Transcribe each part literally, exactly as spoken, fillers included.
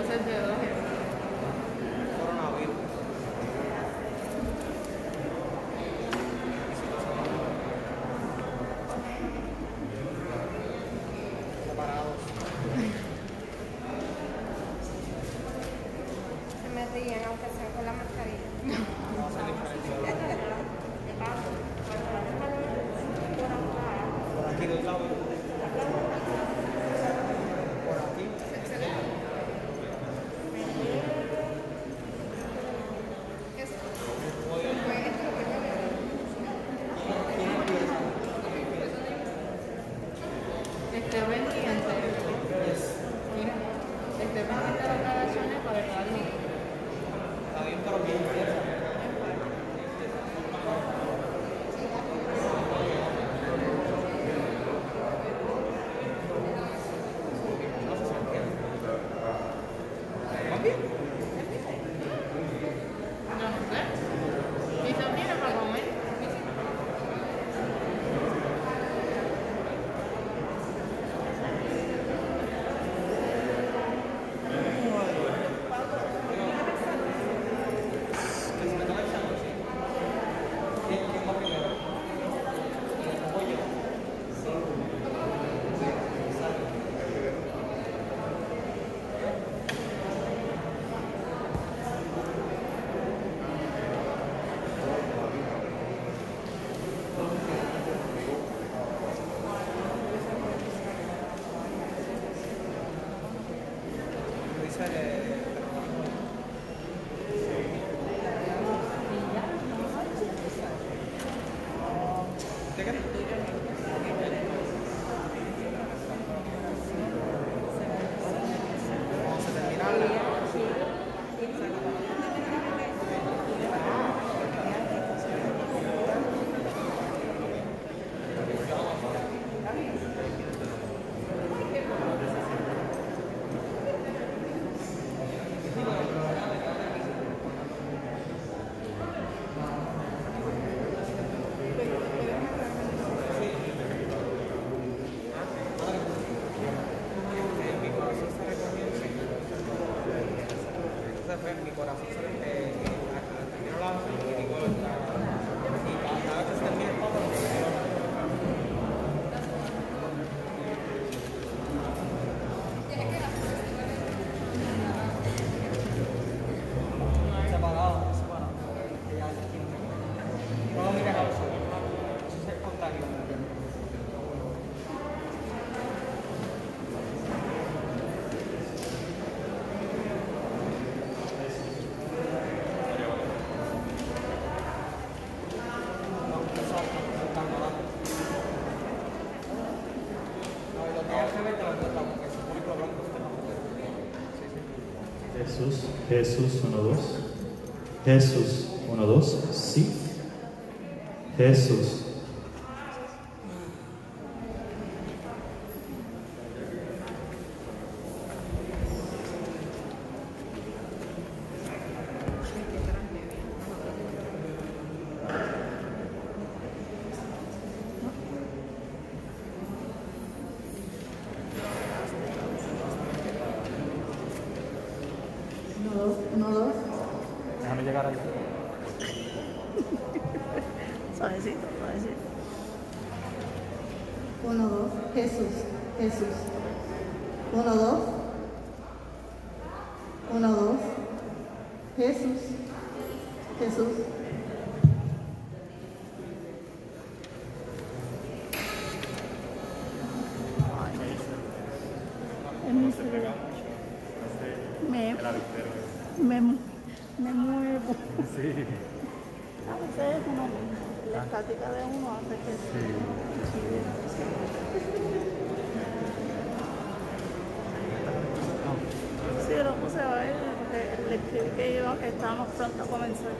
Jesús, Jesús, uno, dos. Jesús, uno, dos, sí. Jesús. Uno, dos. Déjame llegar ahí. Suavecito, suavecito. Uno, dos. Jesús, Jesús. Uno, dos. Uno, dos. Jesús, Jesús. Me, me, me muevo. Sí. A veces uno, la estática de uno hace que Sí. Sí, lo puse a ver, le, le escribí que iba, que estábamos pronto a comenzar.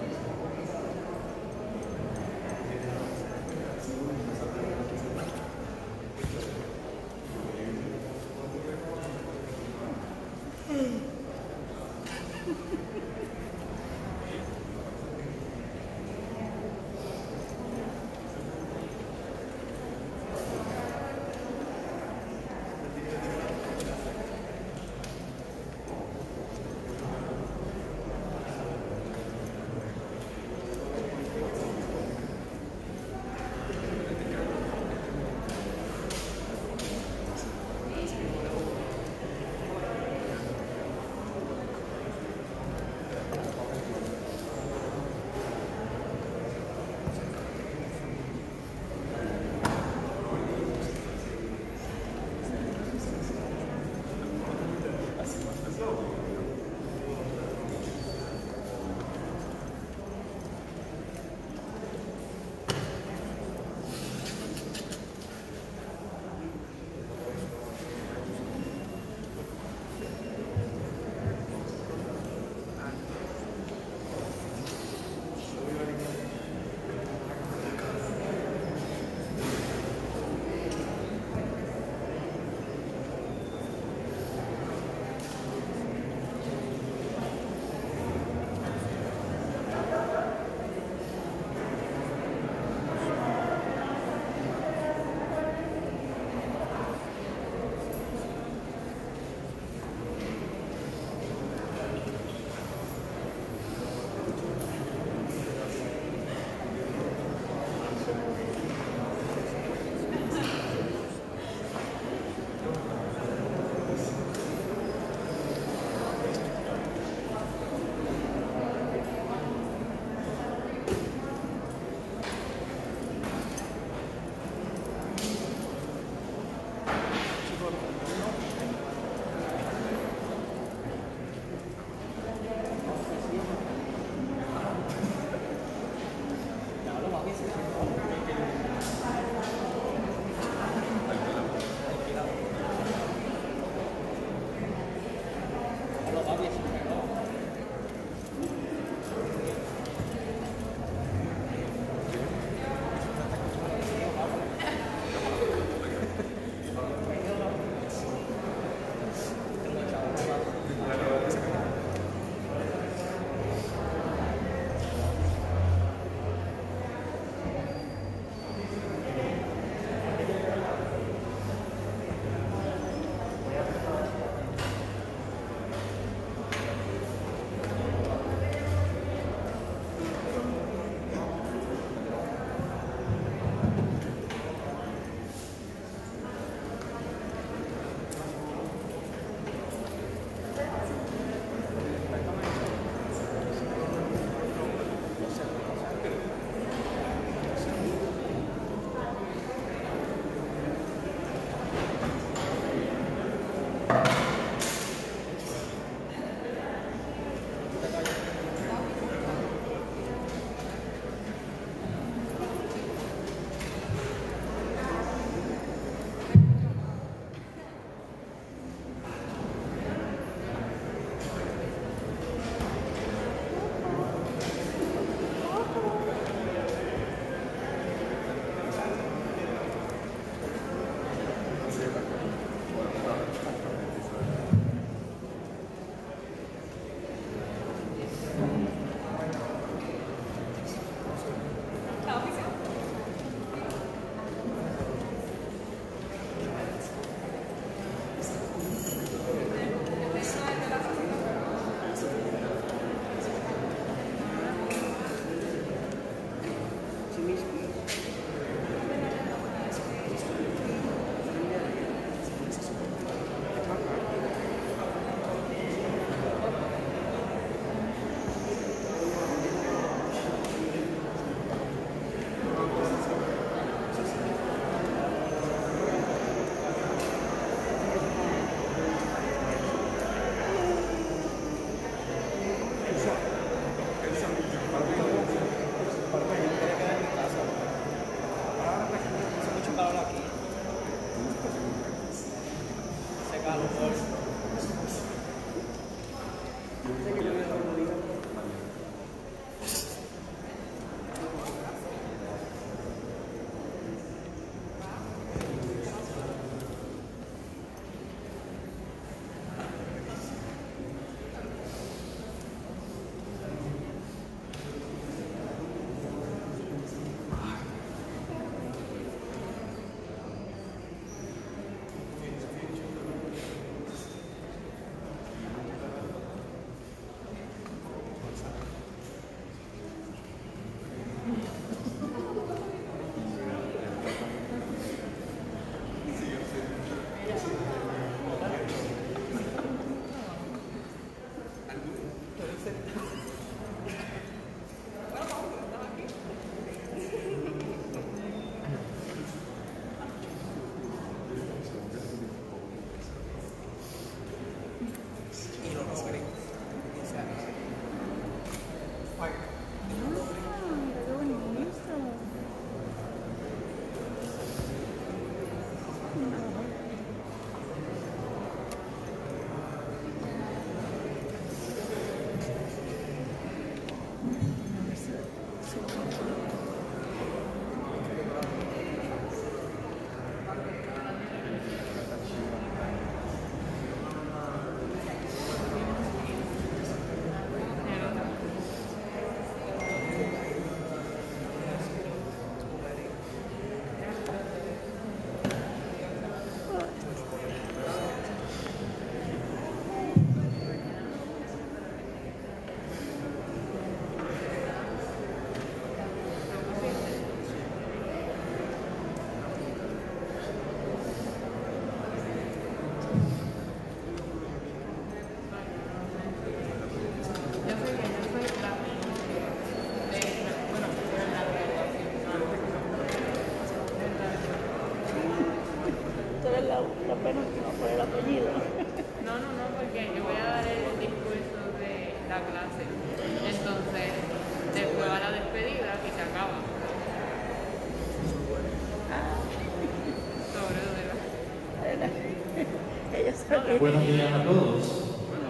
Buenos días a todos.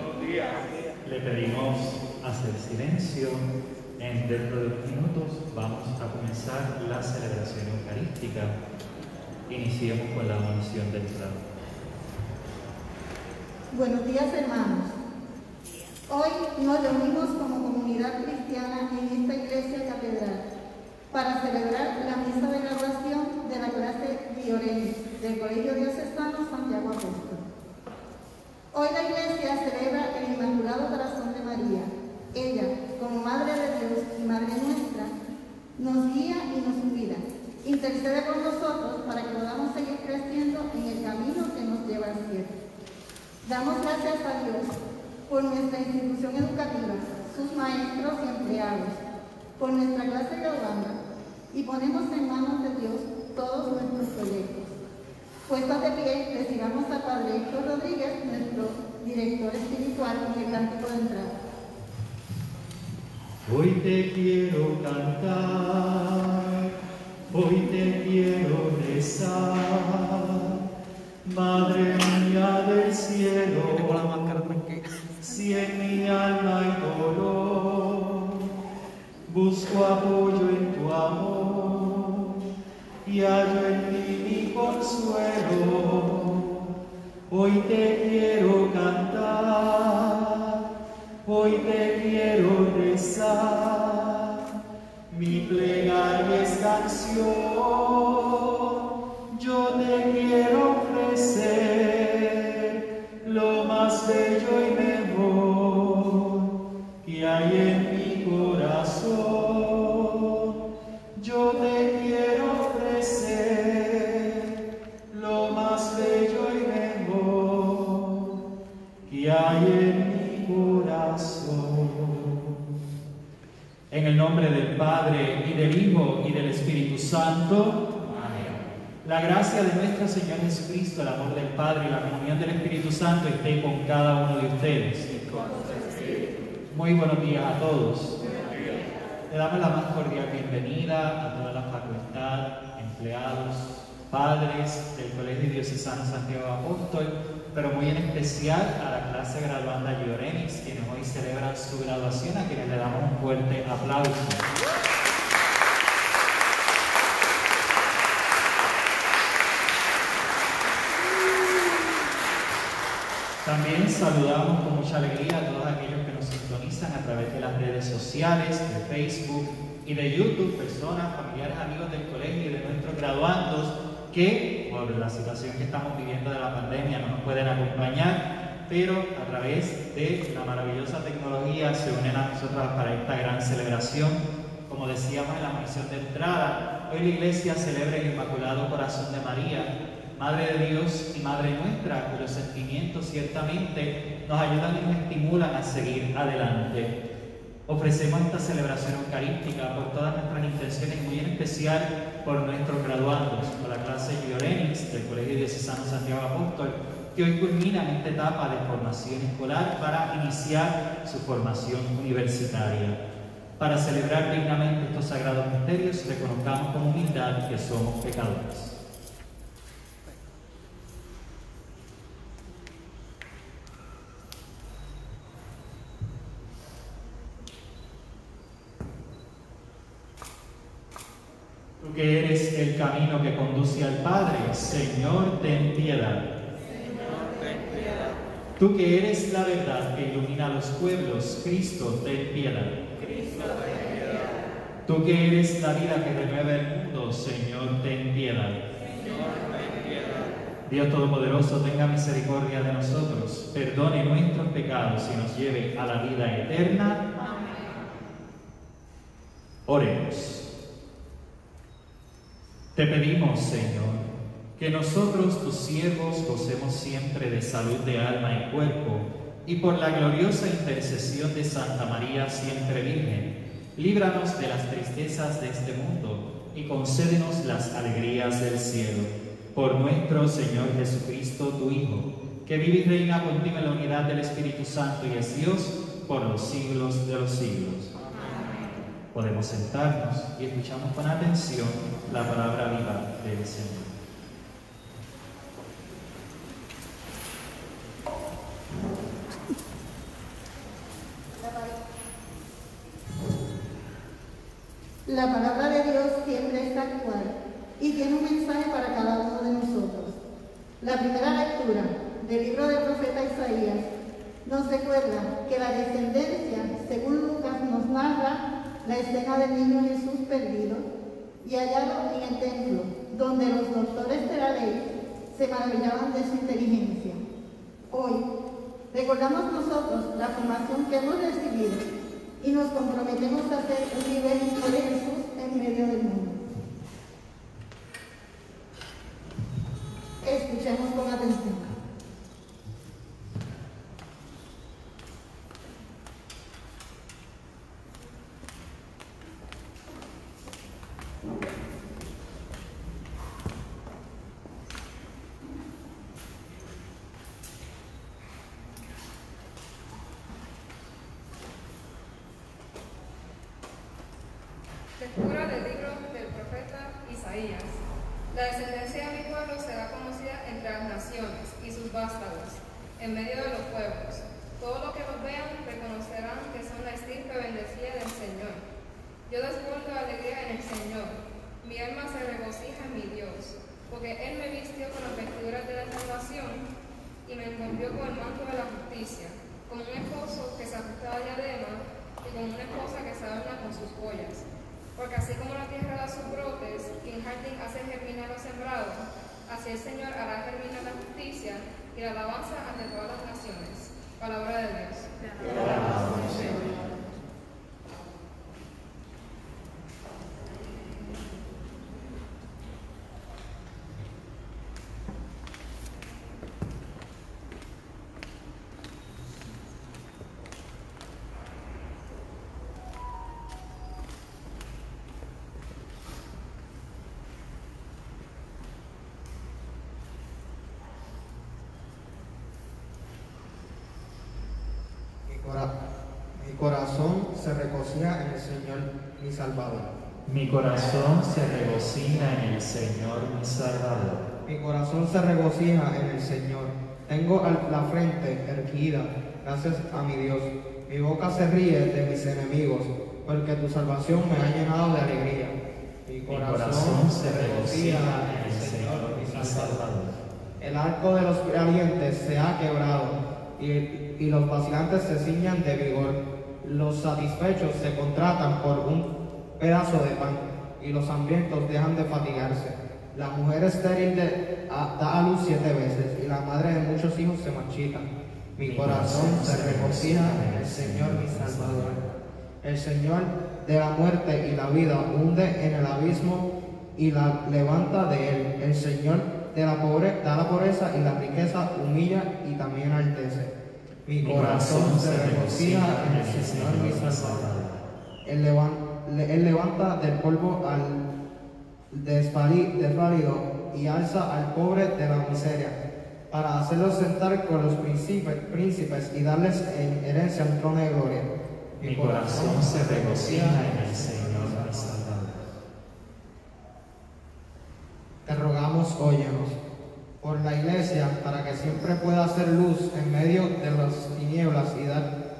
Le pedimos hacer silencio. En dentro de unos minutos vamos a comenzar la celebración eucarística. Iniciemos con la bendición del plato. Buenos días, hermanos. Hoy nos reunimos como comunidad cristiana en esta iglesia catedral para celebrar la misa de graduación de la clase Diorenis del Colegio Diocesano Santiago Apóstol. Hoy la iglesia celebra el Inmaculado Corazón de María. Ella, como Madre de Dios y Madre nuestra, nos guía y nos cuida. Intercede con nosotros para que podamos seguir creciendo en el camino que nos lleva al cielo. Damos gracias a Dios por nuestra institución educativa, sus maestros y empleados, por nuestra clase graduanda, y ponemos en manos de Dios todos nuestros proyectos. Puestos de pie, recibamos al Padre Héctor Rodríguez, nuestro director espiritual, con el cántico de entrada. Hoy te quiero cantar, hoy te quiero rezar, Madre mía del cielo, si en mi alma hay dolor, busco apoyo en tu amor y hallo en ti mi consuelo. Hoy te quiero cantar, hoy te quiero rezar, mi plegaria es canción, yo te quiero ofrecer lo más bello y mejor que hay en mi corazón. Yo te quiero ofrecer lo más bello y mejor que hay en mi corazón. En el nombre del Padre, y del Hijo, y del Espíritu Santo. La gracia de nuestro Señor Jesucristo, el amor del Padre y la comunión del Espíritu Santo esté con cada uno de ustedes. Muy buenos días a todos. Le damos la más cordial bienvenida a toda la facultad, empleados, padres del Colegio Diocesano Santiago Apóstol, pero muy en especial a la clase graduanda Llorenix, quienes hoy celebran su graduación, a quienes le damos un fuerte aplauso. También saludamos con mucha alegría a todos aquellos que nos sintonizan a través de las redes sociales, de Facebook y de YouTube, personas, familiares, amigos del colegio y de nuestros graduandos que por la situación que estamos viviendo de la pandemia no nos pueden acompañar, pero a través de la maravillosa tecnología se unen a nosotros para esta gran celebración. Como decíamos en la mención de entrada, hoy la Iglesia celebra el Inmaculado Corazón de María, Madre de Dios y Madre nuestra, cuyos sentimientos ciertamente nos ayudan y nos estimulan a seguir adelante. Ofrecemos esta celebración eucarística por todas nuestras intenciones, muy en especial por nuestros graduandos, por la clase Llorenix del Colegio Diocesano Santiago Apóstol, que hoy culminan esta etapa de formación escolar para iniciar su formación universitaria. Para celebrar dignamente estos sagrados misterios, reconozcamos con humildad que somos pecadores. Tú que eres el camino que conduce al Padre, Señor, ten piedad. Señor, ten piedad. Tú que eres la verdad que ilumina a los pueblos, Cristo, ten piedad. Cristo, ten piedad. Tú que eres la vida que renueva el mundo, Señor, ten piedad. Señor, ten piedad. Dios Todopoderoso, tenga misericordia de nosotros, perdone nuestros pecados y nos lleve a la vida eterna. Amén. Oremos. Te pedimos, Señor, que nosotros, tus siervos, gocemos siempre de salud de alma y cuerpo, y por la gloriosa intercesión de Santa María, siempre Virgen, líbranos de las tristezas de este mundo y concédenos las alegrías del cielo. Por nuestro Señor Jesucristo, tu Hijo, que vive y reina contigo en la unidad del Espíritu Santo y es Dios por los siglos de los siglos. Podemos sentarnos y escuchamos con atención la palabra viva del Señor. La palabra de Dios siempre está actual y tiene un mensaje para cada uno de nosotros. La primera lectura del libro del profeta Isaías nos recuerda que la descendencia, según Lucas nos narra, la escena del niño Jesús perdido y hallado en el templo, donde los doctores de la ley se maravillaban de su inteligencia. Hoy recordamos nosotros la formación que hemos recibido y nos comprometemos a ser un nivel de Jesús en medio del mundo. Escuchemos con atención. Lectura del libro del profeta Isaías. La descendencia de mi pueblo será conocida entre las naciones y sus vástagos, en medio de los pueblos. Todos los que los vean reconocerán que son la estirpe bendecida del Señor. Yo desbordo de alegría en el Señor. Mi alma se regocija en mi Dios, porque Él me vistió con las vestiduras de la salvación y me envolvió con el manto de la justicia, como un esposo que se ajusta la diadema y como una esposa que se adorna con sus joyas. Porque así como la tierra da sus brotes y un jardín hace germinar lo sembrado, así el Señor hará germinar la justicia y la alabanza ante todas las naciones. Palabra de Dios. Gracias, Señor. Mi corazón se regocija en el Señor, mi Salvador. Mi corazón se regocija en el Señor, mi Salvador. Mi corazón se regocija en el Señor, Tengo al- la frente erguida, gracias a mi Dios. Mi boca se ríe de mis enemigos, porque tu salvación me ha llenado de alegría. Mi Mi corazón, corazón se regocija en el Señor, mi Salvador. El arco de los valientes se ha quebrado, y, y los vacilantes se ciñan de vigor. Los satisfechos se contratan por un pedazo de pan, y los hambrientos dejan de fatigarse. La mujer estéril de- a- da a luz siete veces, y la madre de muchos hijos se marchita. Mi corazón se regocija en el Señor mi Salvador. El Señor de la muerte y la vida hunde en el abismo y la levanta de él. El Señor de la pobre, da la pobreza y la riqueza humilla y también altece. Mi corazón se regocija en el Señor mi Salvador. Él, levan- le- él levanta del polvo al desvali- desvalido y alza al pobre de la miseria, para hacerlos sentar con los príncipes, príncipes y darles en herencia un trono de gloria. Mi corazón se regocija en el Señor, mi Salvador. Te rogamos, óyenos, por la Iglesia, para que siempre pueda hacer luz en medio de las tinieblas y dar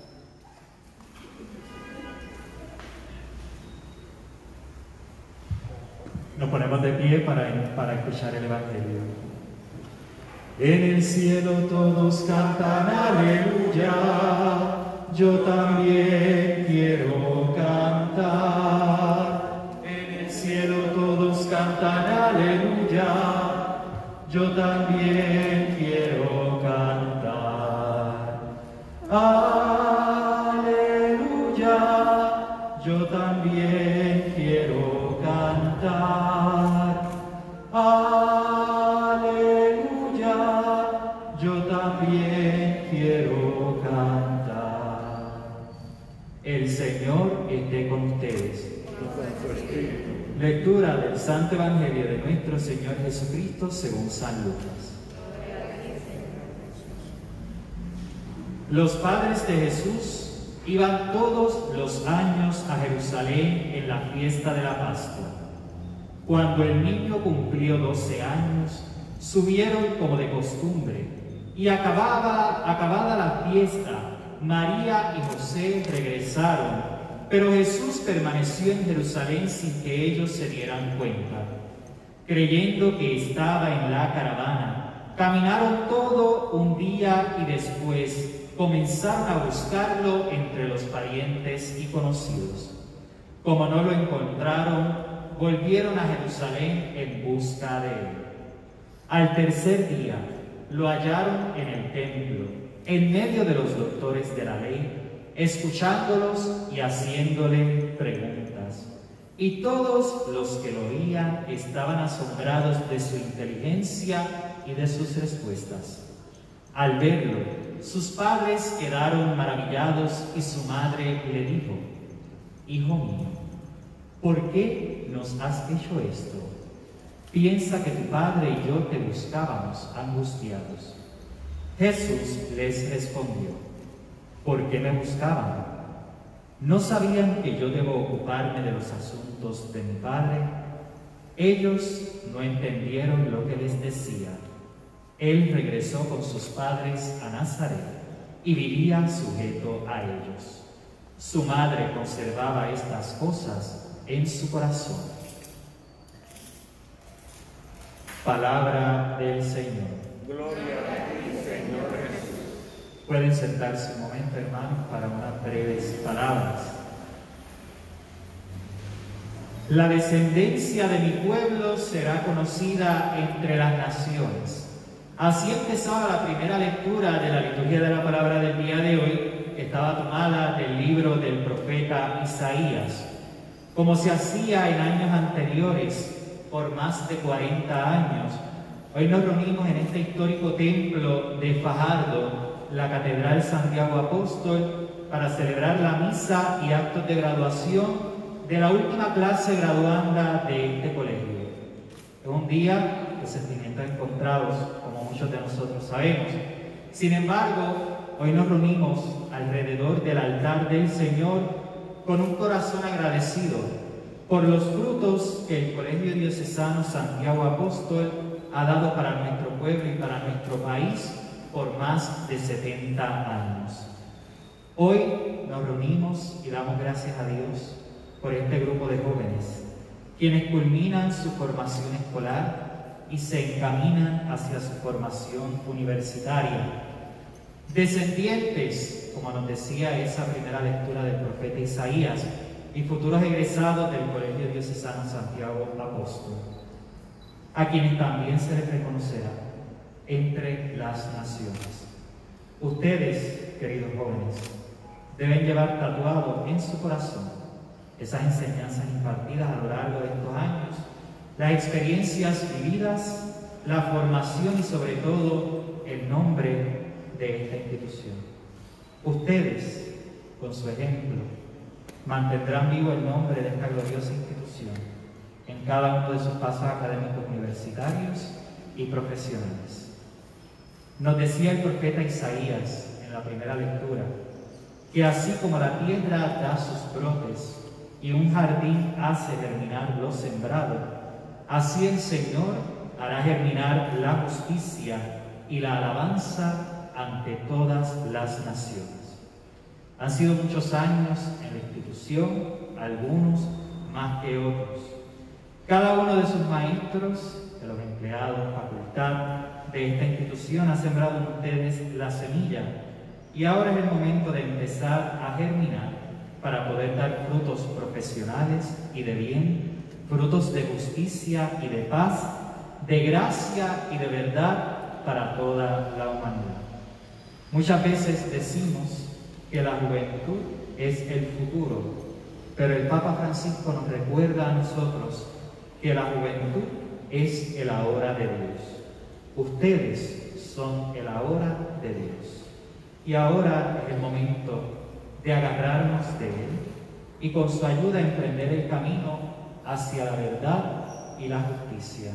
Nos ponemos de pie para, para escuchar el Evangelio. En el cielo todos cantan aleluya, yo también quiero cantar. En el cielo todos cantan aleluya, yo también quiero cantar. Aleluya, yo también quiero cantar. Aleluya, yo también quiero cantar. El Señor esté con ustedes. Lectura del Santo Evangelio de nuestro Señor Jesucristo según San Lucas. Los padres de Jesús iban todos los años a Jerusalén en la fiesta de la Pascua. Cuando el niño cumplió doce años, subieron como de costumbre, y acababa, acabada la fiesta, María y José regresaron, pero Jesús permaneció en Jerusalén sin que ellos se dieran cuenta. Creyendo que estaba en la caravana, caminaron todo un día y después comenzaron a buscarlo entre los parientes y conocidos. Como no lo encontraron, volvieron a Jerusalén en busca de él. Al tercer día lo hallaron en el templo, en medio de los doctores de la ley, escuchándolos y haciéndole preguntas. Y todos los que lo oían estaban asombrados de su inteligencia y de sus respuestas. Al verlo, sus padres quedaron maravillados y su madre le dijo: Hijo mío, ¿por qué nos has hecho esto? Piensa que tu padre y yo te buscábamos angustiados. Jesús les respondió: ¿Por qué me buscaban? ¿No sabían que yo debo ocuparme de los asuntos de mi Padre? Ellos no entendieron lo que les decía. Él regresó con sus padres a Nazaret y vivía sujeto a ellos. Su madre conservaba estas cosas en su corazón. Palabra del Señor. Gloria a ti, Señor Jesús. Pueden sentarse un momento, hermanos, para unas breves palabras. La descendencia de mi pueblo será conocida entre las naciones. Así empezaba la primera lectura de la liturgia de la palabra del día de hoy. Estaba tomada del libro del profeta Isaías. Como se hacía en años anteriores, por más de cuarenta años, hoy nos reunimos en este histórico templo de Fajardo, la Catedral Santiago Apóstol, para celebrar la misa y actos de graduación de la última clase graduanda de este colegio. Es un día de sentimientos encontrados, como muchos de nosotros sabemos. Sin embargo, hoy nos reunimos alrededor del altar del Señor con un corazón agradecido por los frutos que el Colegio Diocesano Santiago Apóstol ha dado para nuestro pueblo y para nuestro país por más de setenta años. Hoy nos reunimos y damos gracias a Dios por este grupo de jóvenes, quienes culminan su formación escolar y se encaminan hacia su formación universitaria. Descendientes, como nos decía esa primera lectura del profeta Isaías, y futuros egresados del Colegio Diocesano Santiago Apóstol, a quienes también se les reconocerá entre las naciones. Ustedes, queridos jóvenes, deben llevar tatuado en su corazón esas enseñanzas impartidas a lo largo de estos años, las experiencias vividas, la formación y sobre todo el nombre de esta institución. Ustedes, con su ejemplo, mantendrán vivo el nombre de esta gloriosa institución en cada uno de sus pasos académicos universitarios y profesionales. Nos decía el profeta Isaías en la primera lectura que así como la tierra da sus brotes y un jardín hace germinar lo sembrado, así el Señor hará germinar la justicia y la alabanza ante todas las naciones. Han sido muchos años en la institución, algunos más que otros. Cada uno de sus maestros, de los empleados, facultad de esta institución, ha sembrado en ustedes la semilla y ahora es el momento de empezar a germinar para poder dar frutos profesionales y de bien, frutos de justicia y de paz, de gracia y de verdad para toda la humanidad. Muchas veces decimos que la juventud es el futuro, pero el Papa Francisco nos recuerda a nosotros que la juventud es el ahora de Dios. Ustedes son el ahora de Dios. Y ahora es el momento de agarrarnos de Él y con su ayuda emprender el camino hacia la verdad y la justicia.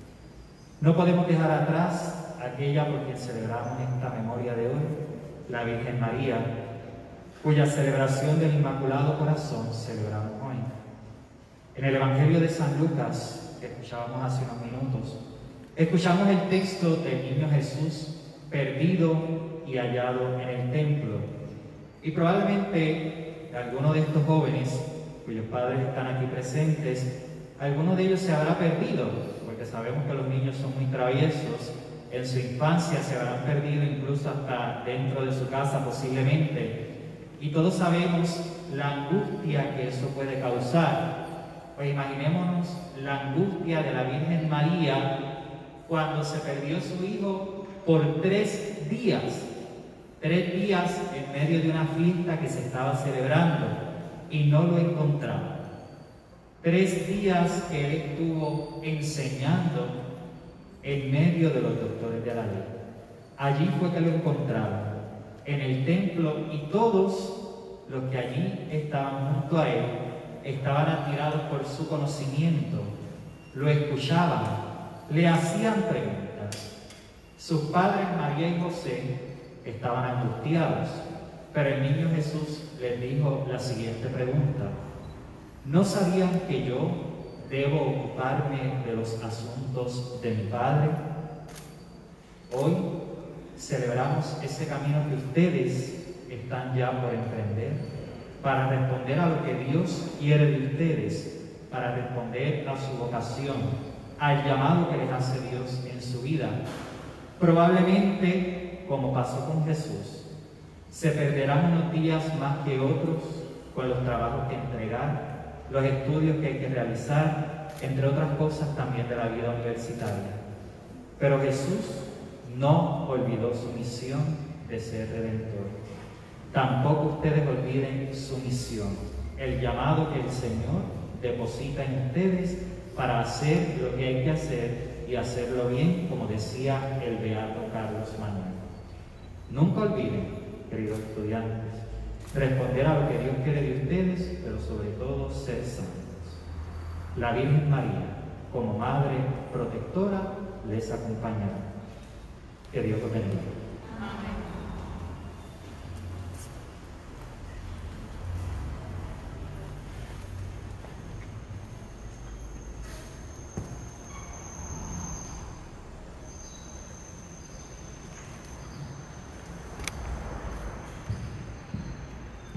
No podemos dejar atrás aquella por quien celebramos esta memoria de hoy, la Virgen María, cuya celebración del Inmaculado Corazón celebramos hoy. En el Evangelio de San Lucas, que escuchábamos hace unos minutos, escuchamos el texto del niño Jesús perdido y hallado en el templo. Y probablemente alguno de estos jóvenes, cuyos padres están aquí presentes, alguno de ellos se habrá perdido, porque sabemos que los niños son muy traviesos. En su infancia se habrán perdido incluso hasta dentro de su casa posiblemente. Y todos sabemos la angustia que eso puede causar. Pues imaginémonos la angustia de la Virgen María cuando se perdió su hijo por tres días. Tres días en medio de una fiesta que se estaba celebrando y no lo encontraba. Tres días que él estuvo enseñando en medio de los doctores de la ley. Allí fue que lo encontraron, en el templo, y todos los que allí estaban junto a él estaban admirados por su conocimiento, lo escuchaban, le hacían preguntas. Sus padres, María y José, estaban angustiados, pero el niño Jesús les dijo la siguiente pregunta: ¿no sabían que yo debo ocuparme de los asuntos de mi Padre? Hoy celebramos ese camino que ustedes están ya por emprender para responder a lo que Dios quiere de ustedes, para responder a su vocación, al llamado que les hace Dios en su vida. Probablemente, como pasó con Jesús, se perderán unos días más que otros con los trabajos que entregar, los estudios que hay que realizar, entre otras cosas también de la vida universitaria. Pero Jesús no olvidó su misión de ser redentor. Tampoco ustedes olviden su misión, el llamado que el Señor deposita en ustedes para hacer lo que hay que hacer y hacerlo bien, como decía el beato Carlos Manuel. Nunca olviden, queridos estudiantes, responder a lo que Dios quiere de ustedes, pero sobre todo ser santos. La Virgen María, como Madre Protectora, les acompañará. Que Dios los bendiga. Amén.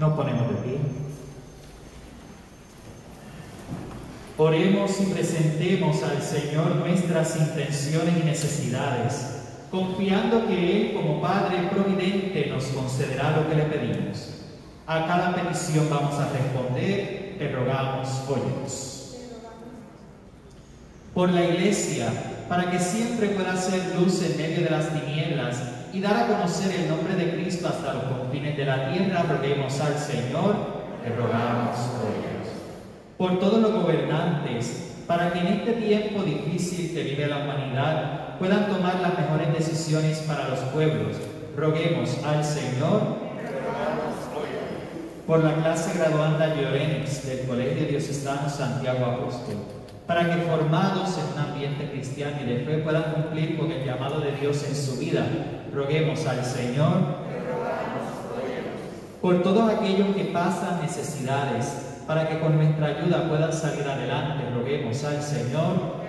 Nos ponemos de pie. Oremos y presentemos al Señor nuestras intenciones y necesidades, confiando que Él, como Padre providente, nos concederá lo que le pedimos. A cada petición vamos a responder, te rogamos, óyenos. Por la Iglesia, para que siempre pueda ser luz en medio de las tinieblas y dar a conocer el nombre de Cristo hasta los confines de la tierra, roguemos al Señor, te rogamos, óyenos. Por todos los gobernantes, para que en este tiempo difícil que vive la humanidad puedan tomar las mejores decisiones para los pueblos, roguemos al Señor. Por la clase graduanda Llorens del Colegio Diocesano Santiago Apóstol, para que formados en un ambiente cristiano y de fe puedan cumplir con el llamado de Dios en su vida, roguemos al Señor. Por todos aquellos que pasan necesidades, para que con nuestra ayuda puedan salir adelante, roguemos al Señor.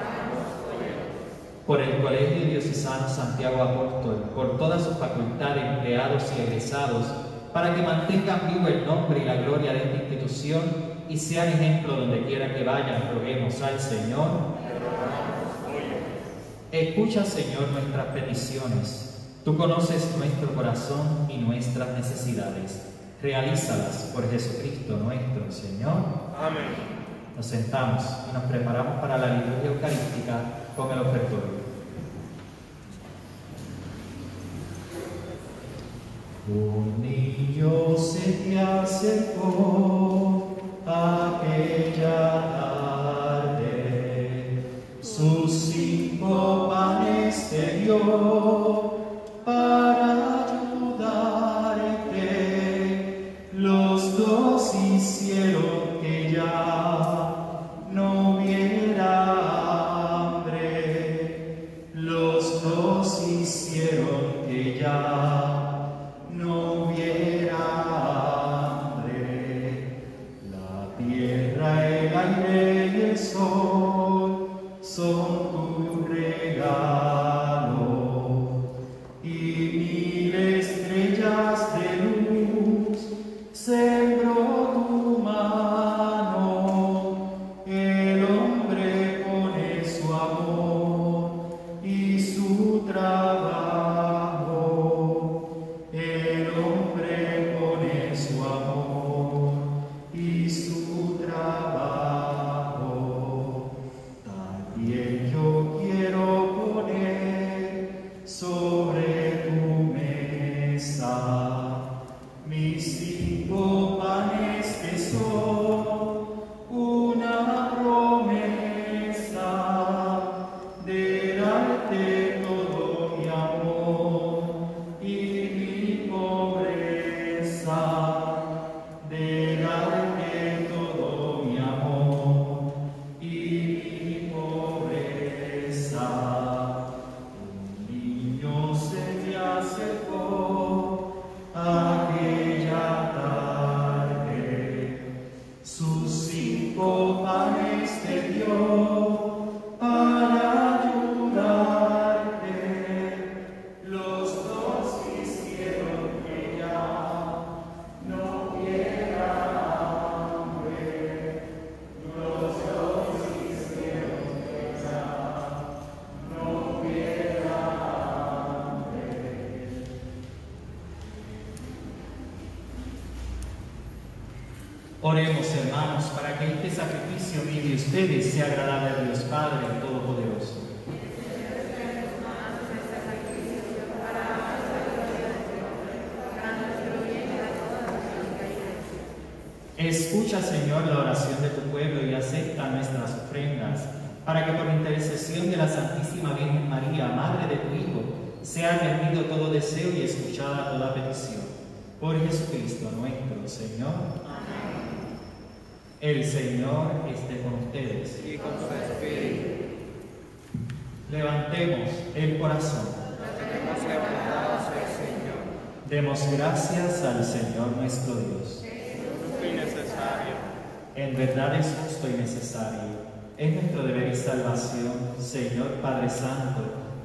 Por el Colegio Diocesano Santiago Apóstol, por todas sus facultades, empleados y egresados, para que mantengan vivo el nombre y la gloria de esta institución y sean ejemplo donde quiera que vayan, roguemos al Señor. Escucha, Señor, nuestras peticiones. Tú conoces nuestro corazón y nuestras necesidades. Realízalas por Jesucristo nuestro Señor. Amén. Nos sentamos y nos preparamos para la liturgia eucarística con el ofertorio. Un niño se te acercó aquella tarde, sus cinco panes te dio para ayudarte. Los dos hicieron que ya no hubiera hambre. Los dos hicieron que ya no hubiera hambre. La tierra, el aire y el sol son tu regalo, y mil estrellas de luz sembró tu mano. El hombre pone su amor y su trabajo. El hombre pone su amor y su trabajo. También yo quiero poner sobre tu mesa mis cinco panes que son una promesa de darte todo mi amor y mi pobreza, de darte todo mi amor y mi pobreza. Un niño se me acercó aquella tarde, sus cinco panes te dio para ayudarte. Los dos hicieron que ya no hubiera hambre. Los dos hicieron que ya no hubiera hambre. Oremos, hermanos, para que este sacrificio mío de ustedes sea agradable a Dios Padre Todopoderoso. Escucha, Señor, la oración de tu pueblo y acepta nuestras ofrendas, para que por intercesión de la Santísima Virgen María, Madre de tu Hijo, sea atendido todo deseo y escuchada toda petición. Por Jesucristo nuestro Señor. El Señor esté con ustedes. Y con su espíritu. Levantemos el corazón. Tenemos levantados el Señor. Demos gracias al Señor nuestro Dios. Justo y necesario. En verdad es justo y necesario. Es nuestro deber y salvación, Señor Padre Santo,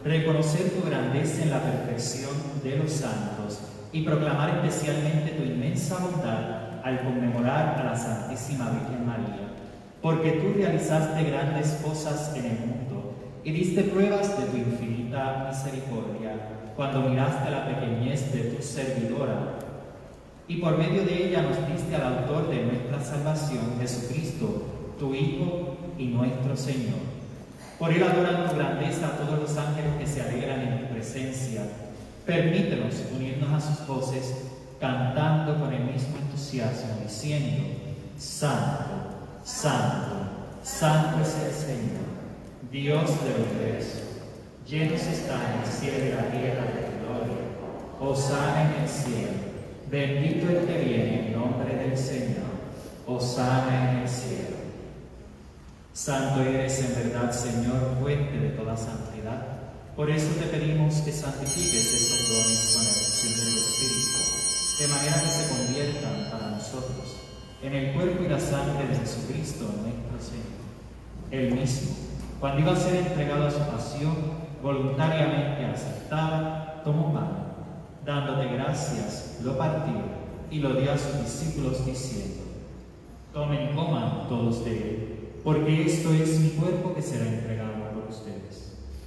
reconocer tu grandeza en la perfección de los santos y proclamar especialmente tu inmensa bondad al conmemorar a la Santísima Virgen María, porque tú realizaste grandes cosas en el mundo y diste pruebas de tu infinita misericordia cuando miraste la pequeñez de tu servidora, y por medio de ella nos diste al autor de nuestra salvación, Jesucristo, tu Hijo y nuestro Señor. Por él adoran tu grandeza a todos los ángeles que se alegran en tu presencia. Permítenos unirnos a sus voces, cantando con el mismo entusiasmo, diciendo: Santo, Santo, Santo es el Señor, Dios de los universo. Llenos están el cielo y la tierra de tu gloria. Hosana en el cielo. Bendito el que viene en nombre del Señor. Hosana en el cielo. Santo eres en verdad, Señor, fuente de toda santidad. Por eso te pedimos que santifiques estos dones con la acción del Espíritu, de manera que se conviertan para nosotros en el cuerpo y la sangre de Jesucristo, nuestro Señor. Él mismo, cuando iba a ser entregado a su pasión, voluntariamente aceptada, tomó pan, dándote gracias, lo partió y lo dio a sus discípulos diciendo: tomen y coman todos de él, porque esto es mi cuerpo que será entregado por ustedes.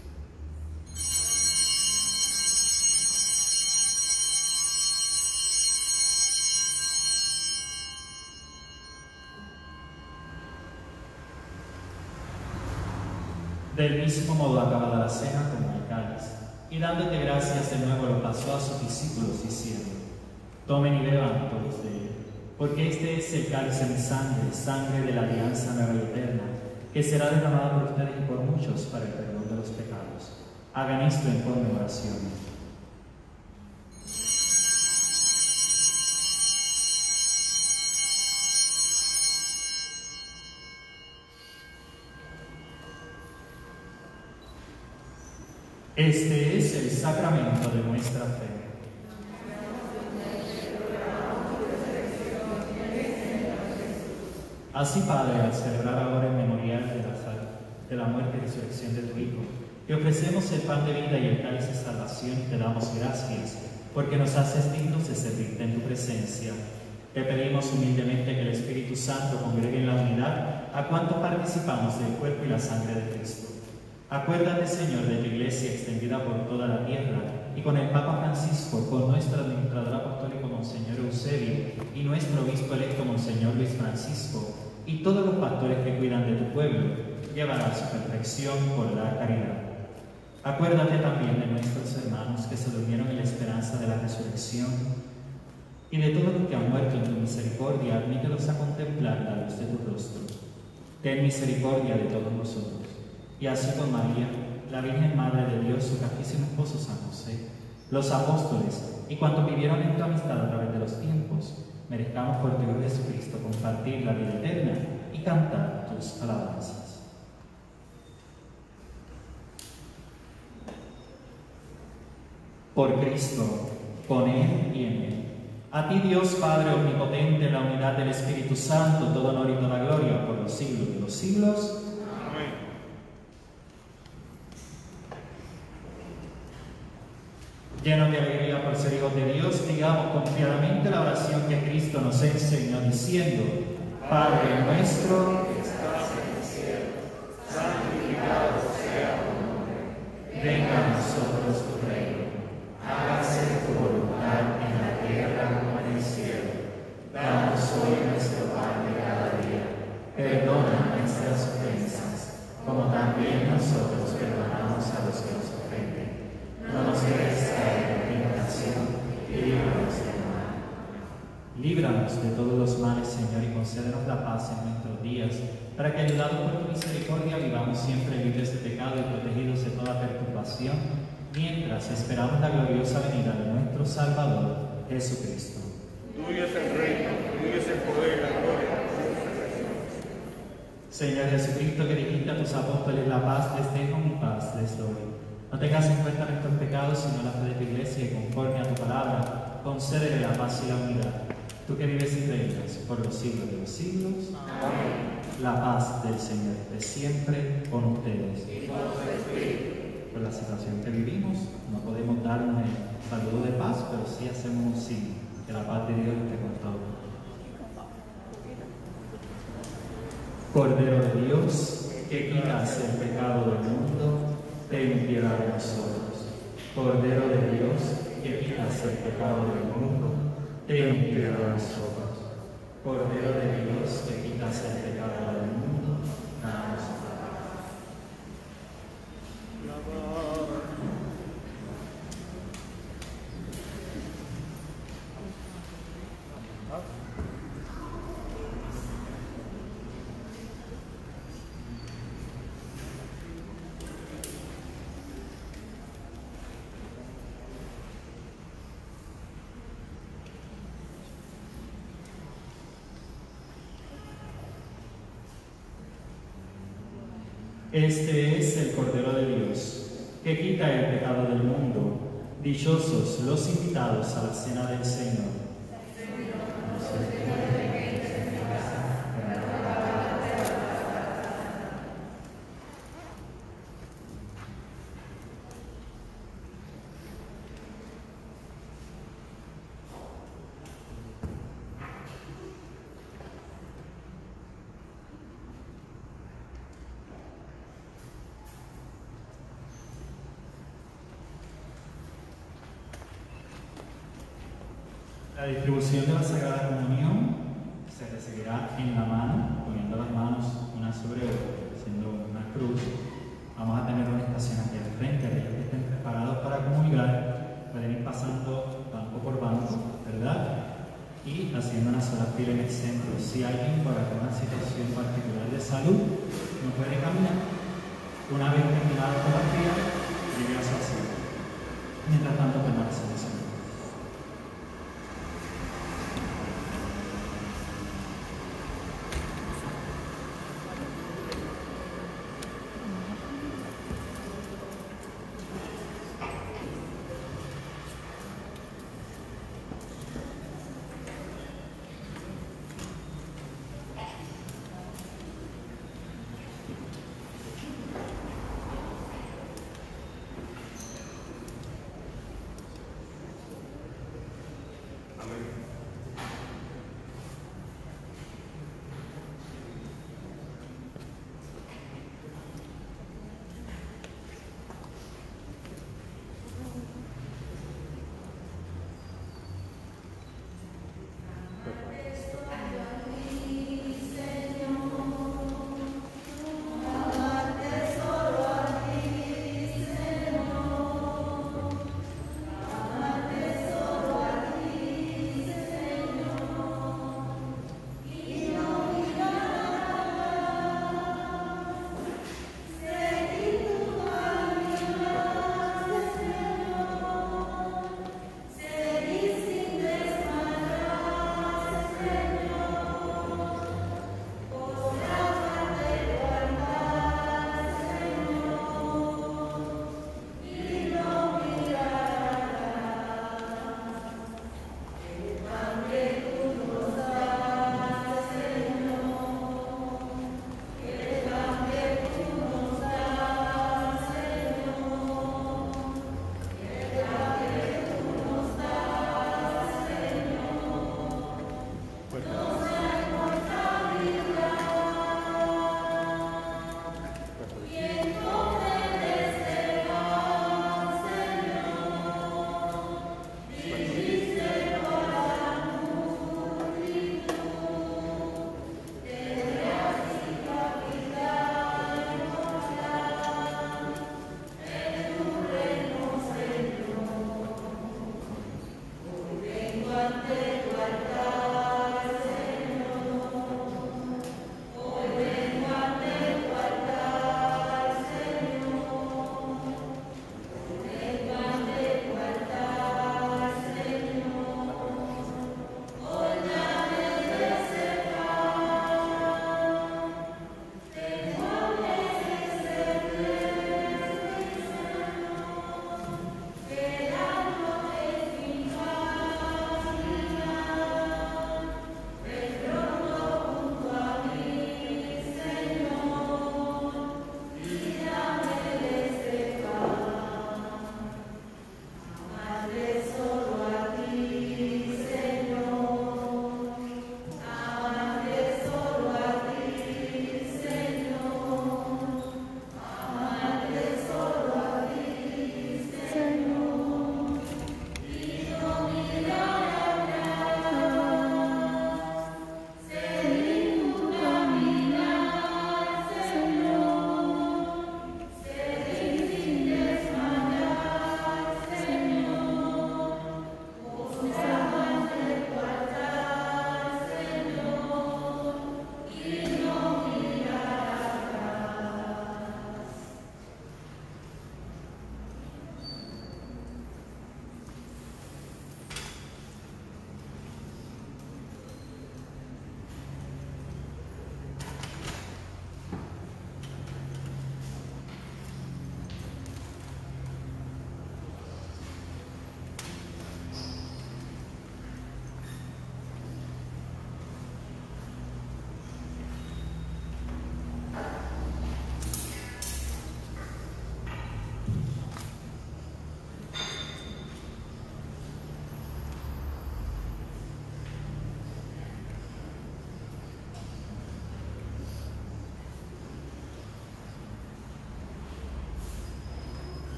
Del mismo modo, acabada la cena, tomó el cáliz, y dándote gracias de nuevo lo pasó a sus discípulos diciendo: tomen y beban todos de él, porque este es el cáliz de mi sangre, sangre de la alianza nueva y eterna, que será derramada por ustedes y por muchos para el perdón de los pecados. Hagan esto en conmemoración mía. Este es el sacramento de nuestra fe. Así, Padre, al celebrar ahora el memorial de la, de la muerte y resurrección de tu Hijo, te ofrecemos el pan de vida y el cáliz de salvación y te damos gracias, porque nos haces dignos de servirte en tu presencia. Te pedimos humildemente que el Espíritu Santo congregue en la unidad a cuantos participamos del cuerpo y la sangre de Cristo. Acuérdate, Señor, de tu Iglesia extendida por toda la tierra, y con el Papa Francisco, con nuestro administrador apostólico Monseñor Eusebio, y nuestro obispo electo Monseñor Luis Francisco, y todos los pastores que cuidan de tu pueblo, llévala a su perfección por la caridad. Acuérdate también de nuestros hermanos que se durmieron en la esperanza de la resurrección, y de todos los que han muerto en tu misericordia, admítelos a contemplar la luz de tu rostro. Ten misericordia de todos nosotros. Y así con María, la Virgen Madre de Dios, su castísimo esposo San José, los apóstoles y cuantos vivieron en tu amistad a través de los tiempos, merezcamos por tu Hijo Jesucristo compartir la vida eterna y cantar tus alabanzas. Por Cristo, con Él y en Él. A ti, Dios Padre omnipotente, en la unidad del Espíritu Santo, todo honor y toda gloria por los siglos de los siglos. Llenos de alegría por ser hijos de Dios, digamos confiadamente la oración que Cristo nos enseñó diciendo: Padre nuestro que estás en el cielo, santificado sea tu nombre. Venga a nosotros tu reino. Hágase tu voluntad en la tierra como en el cielo. Danos hoy nuestro pan de cada día. Perdona nuestras ofensas, como también nosotros perdonamos a los que nos ofenden. No nos dejes caer en tentación y líbranos del mal. Líbranos de todos los males, Señor, y concédenos la paz en nuestros días, para que, ayudados por tu misericordia, vivamos siempre libres de pecado y protegidos de toda perturbación, mientras esperamos la gloriosa venida de nuestro Salvador, Jesucristo. Tuyo es el reino, tuyo es el poder y la gloria. Señor Jesucristo, que dijiste a tus apóstoles: la paz les dejo, mi paz les doy. No tengas en cuenta nuestros pecados, sino la fe de tu Iglesia, y conforme a tu palabra, concédele la paz y la unidad. Tú que vives y reinas por los siglos de los siglos. Amén. La paz del Señor esté siempre con ustedes. Y con su espíritu. por la situación que vivimos, no podemos darnos el saludo de paz, pero sí hacemos un signo, que la paz de Dios esté con todos. Cordero de Dios, que quitas el pecado del mundo, ten piedad de nosotros. Cordero de Dios, que quitas el pecado del mundo, ten piedad de nosotros. Cordero de Dios, que quitas el pecado del mundo, danos paz. Este es el Cordero de Dios, que quita el pecado del mundo. Dichosos los invitados a la cena del Señor. La distribución de la Sagrada Comunión se recibirá en la mano, poniendo las manos una sobre otra, haciendo una cruz. Vamos a tener una estación aquí al frente, aquellos que estén preparados para comulgar pueden ir pasando banco por banco, ¿verdad? Y haciendo una sola fila en el centro. Si alguien por alguna situación particular de salud no puede caminar, una vez terminado con la fila, llegue a su asiento. Mientras tanto, permanecemos en centro. Amarte solo a ti, Señor.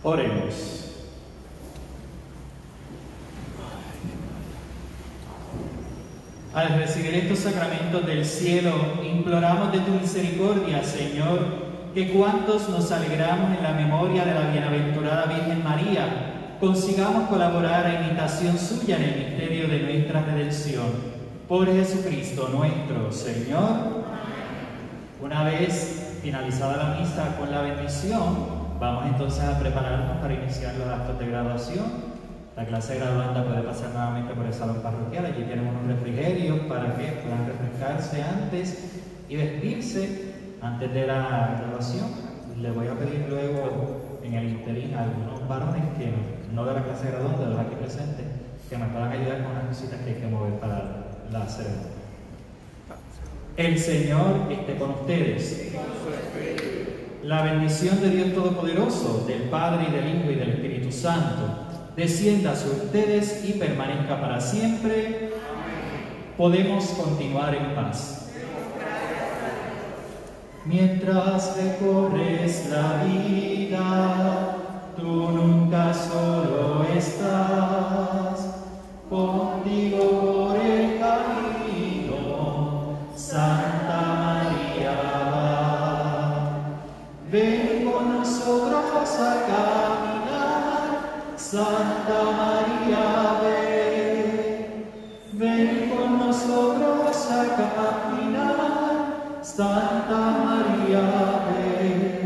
Oremos. Al recibir estos sacramentos del cielo, imploramos de tu misericordia, Señor, que cuantos nos alegramos en la memoria de la bienaventurada Virgen María, consigamos colaborar a imitación suya en el misterio de nuestra redención. Por Jesucristo nuestro Señor. Una vez finalizada la misa con la bendición, vamos entonces a prepararnos para iniciar los actos de graduación. La clase graduanda puede pasar nuevamente por el salón parroquial. Allí tienen unos refrigerios para que puedan refrescarse antes y vestirse antes de la graduación. Le voy a pedir luego en el interín a algunos varones que no de la clase graduanda, de los aquí presentes, que me puedan ayudar con unas cositas que hay que mover para la ceremonia. El Señor esté con ustedes. La bendición de Dios Todopoderoso, del Padre y del Hijo y del Espíritu Santo, descienda sobre ustedes y permanezca para siempre. Amén. Podemos continuar en paz. Mientras recorres la vida, tú nunca solo estás, contigo por el camino, Santa María va. Ven con nosotros a caminar, Santa María, ven, ven con nosotros a caminar, Santa María, ven.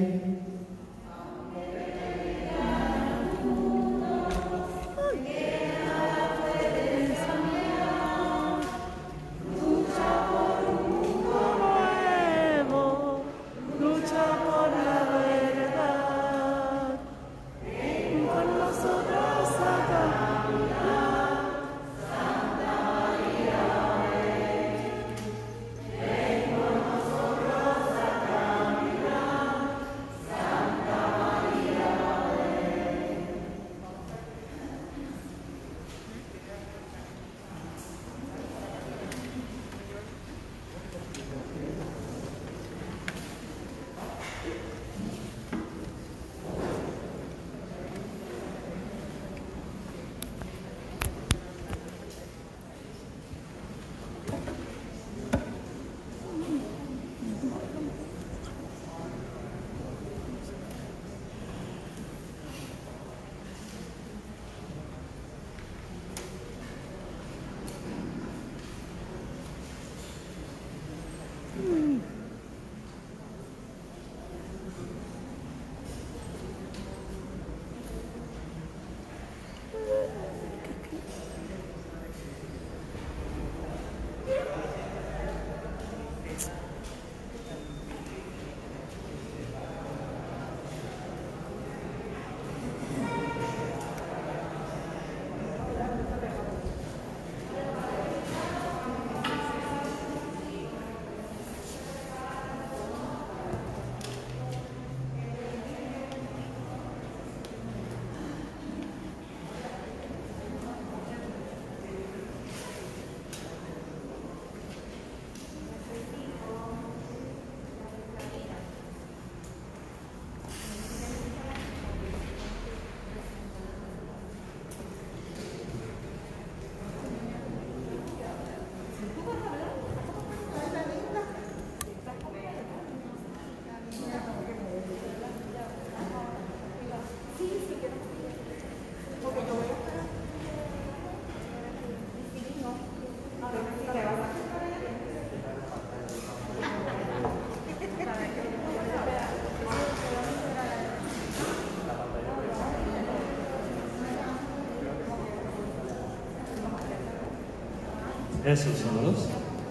Esos son los.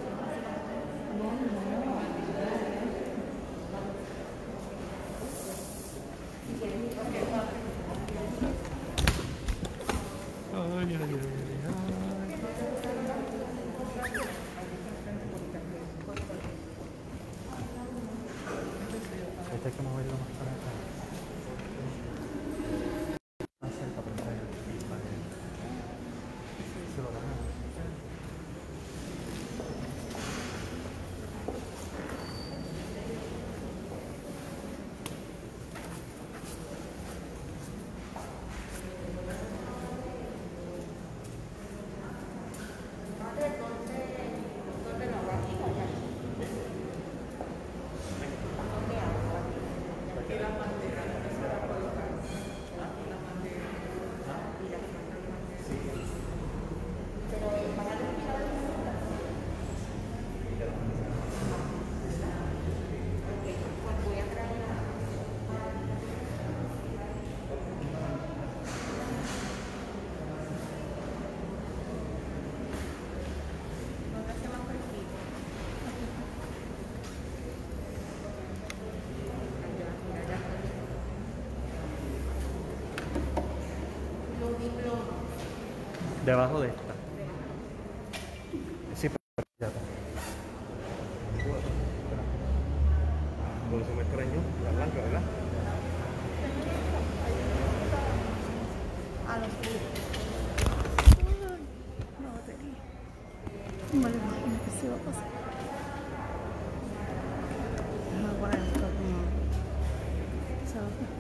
Este hay que moverlo más para acá. Más cerca para entrar. Se lo dejamos. Debajo de esta. Sí, pero ya está. Por eso me extrañó, la blanca, ¿verdad? A los no batería. No me lo imagino que se iba a pasar. No voy a estar como. ¿Sabes?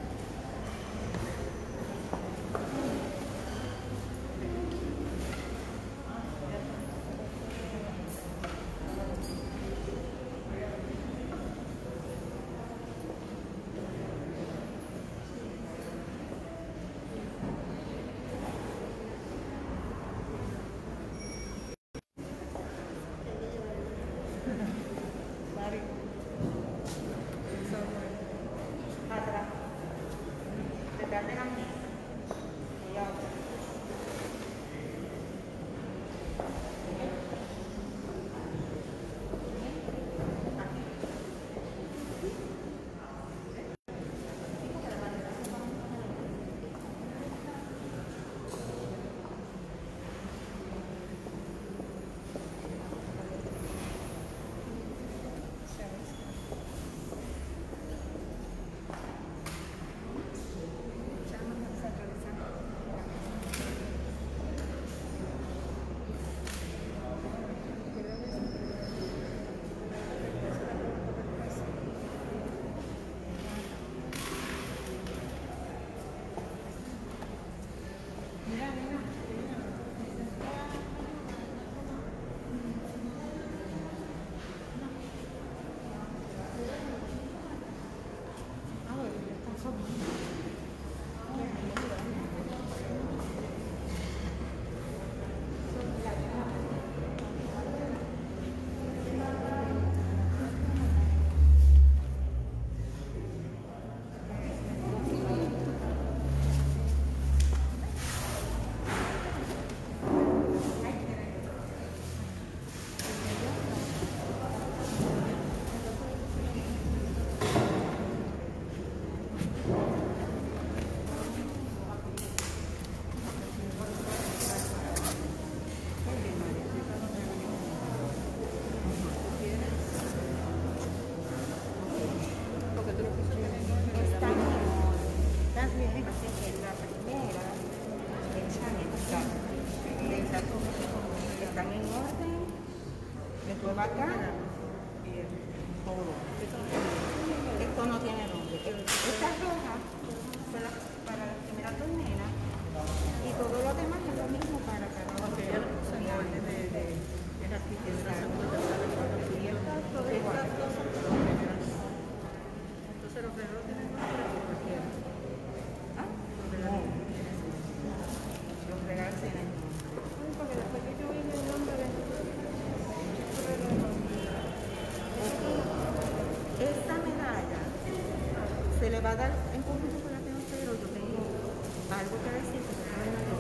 Se le va a dar en conjunto con la que no, pero yo tengo algo que decir que se sabe la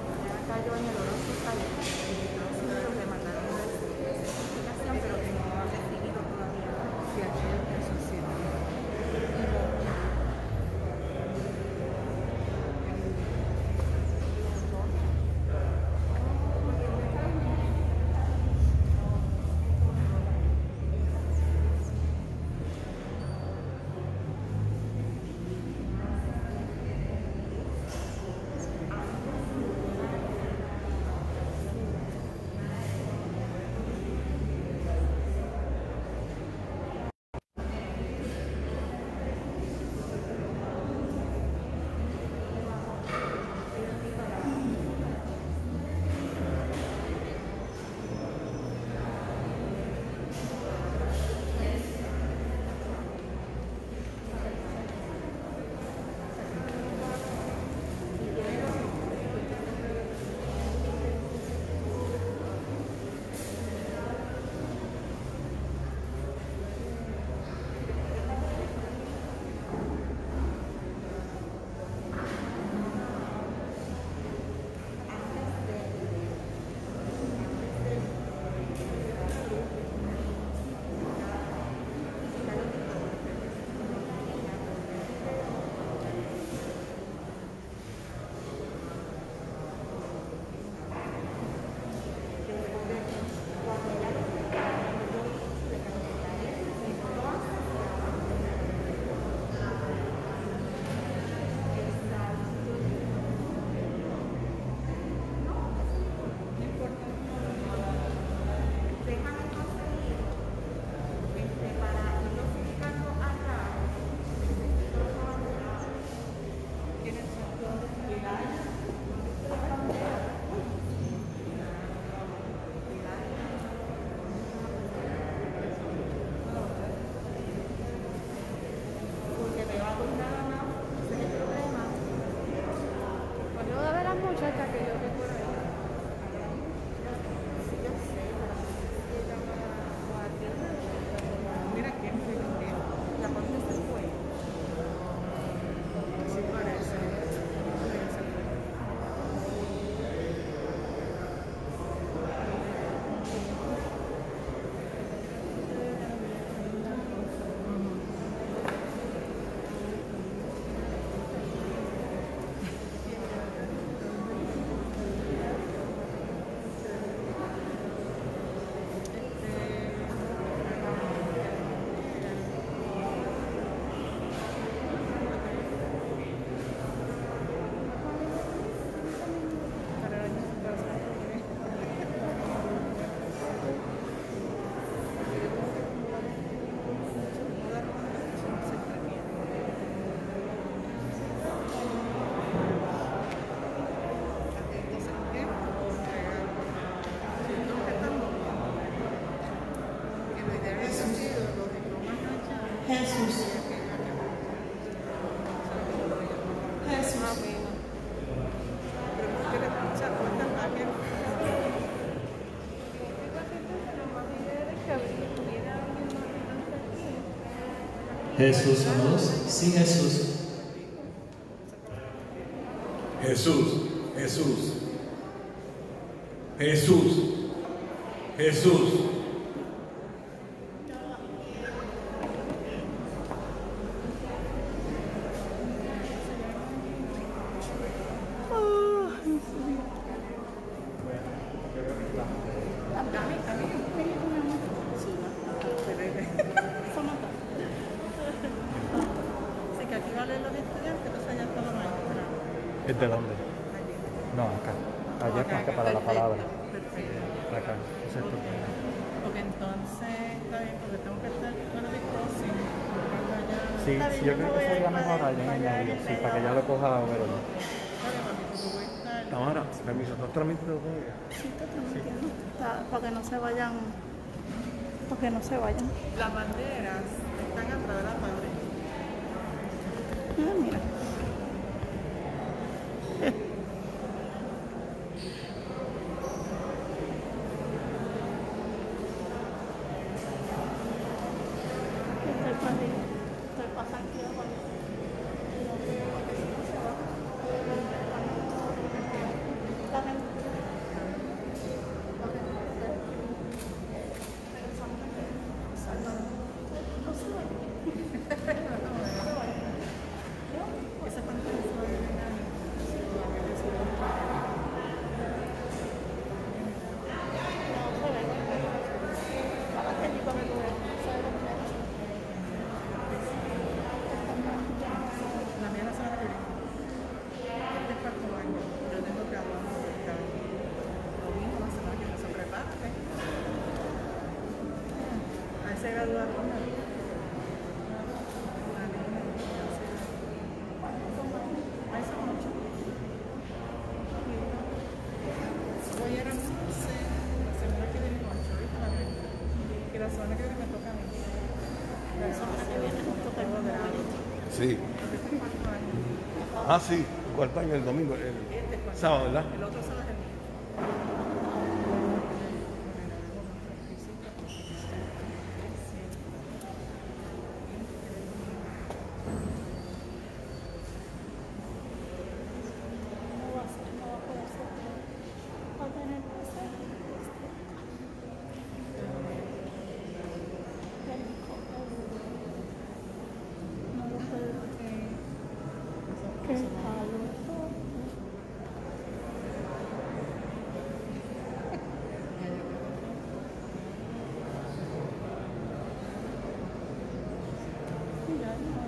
yo en el oro fiscal, Estados Unidos le mandaron una explicación, pero que no Jesús. Jesús. Jesús dos. Sí, Jesús. Jesús, Jesús, Jesús, Jesús. ¿Es de dónde? No, acá. Allá es más que para la palabra. Perfecto. Acá. Ese es tu tema. Porque entonces está bien, porque tengo que estar con el crossing. Allá. Sí, Está sí, bien, yo yo creo me que voy a sería ir mejor para- allá en para allá añadido, en sí, medio para que de- ya lo coja Vero. Vale, papi, porque voy a estar. Tamara, permiso, ¿no transmitiendo todavía? Sí, está transmitiendo. Está- para que no se vayan. Para que no se vayan. Las banderas están atrás de la madre. Ah, mira. Estoy para arriba. Estoy para Santiago. La gente. Esa pantalla se va a ver. La mía la semana que viene. Este es cuarto año. Yo tengo que hablar con el cambio. Lo mismo la semana que viene. Se prepárate. Ahí se gradúa con él. La niña, ahí son ocho. Hoy eran once. La semana que viene ocho. ¿Viste la niña? Y la semana que viene me toca a mí. La semana que viene me toca el moderado. Sí. Ah, sí. Cuarto año el domingo, el sábado, ¿verdad? El otro sábado es el mío. No va a ser, no va a poder ser. Va a tener que ser. No lo puedo. Qué calor. Mira, no.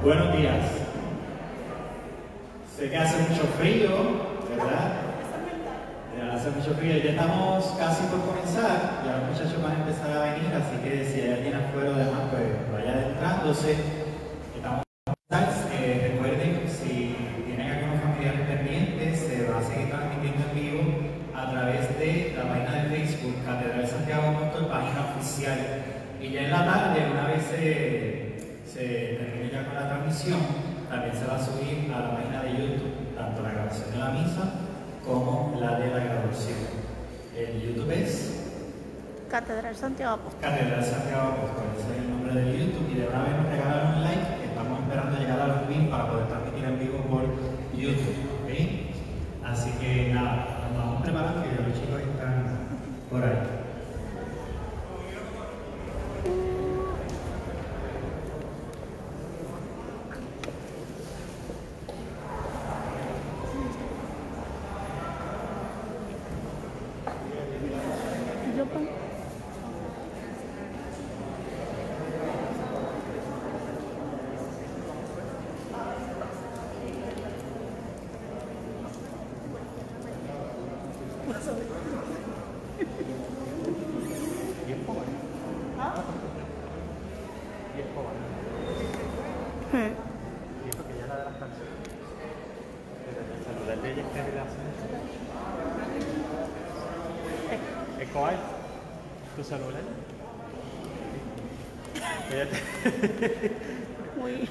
Buenos días. Sé que hace mucho frío, ¿verdad? Ya hace mucho frío. Ya estamos casi por comenzar. Ya los muchachos van a empezar a venir, así que si hay alguien afuera o demás, pues vaya adentrándose. Estamos por comenzar. Eh, recuerden, si tienen algunos familiares pendientes, se va a seguir transmitiendo en vivo a través de la página de Facebook, Catedral Santiago Apóstol, página oficial. Y ya en la tarde, una vez se, se termine ya con la transmisión, también se va a subir a la página de YouTube, tanto la grabación de la misa como la de la graduación. El YouTube es Catedral Santiago Apóstol. Catedral Santiago Apóstol, ese es el nombre del YouTube. Y de una vez nos regalaron un like, estamos esperando llegar a los mil para poder transmitir en vivo por YouTube. ¿Okay? Así que nada, nos vamos preparando, que ya los chicos están por ahí. Yo pongo. Y es pobre. ¿Ah? Y es pobre. Sí. Y eso que ya la de las canciones. El celular de ella es que le hace. ¿Es cuál? ¿Tu celular? Ella te- Muy.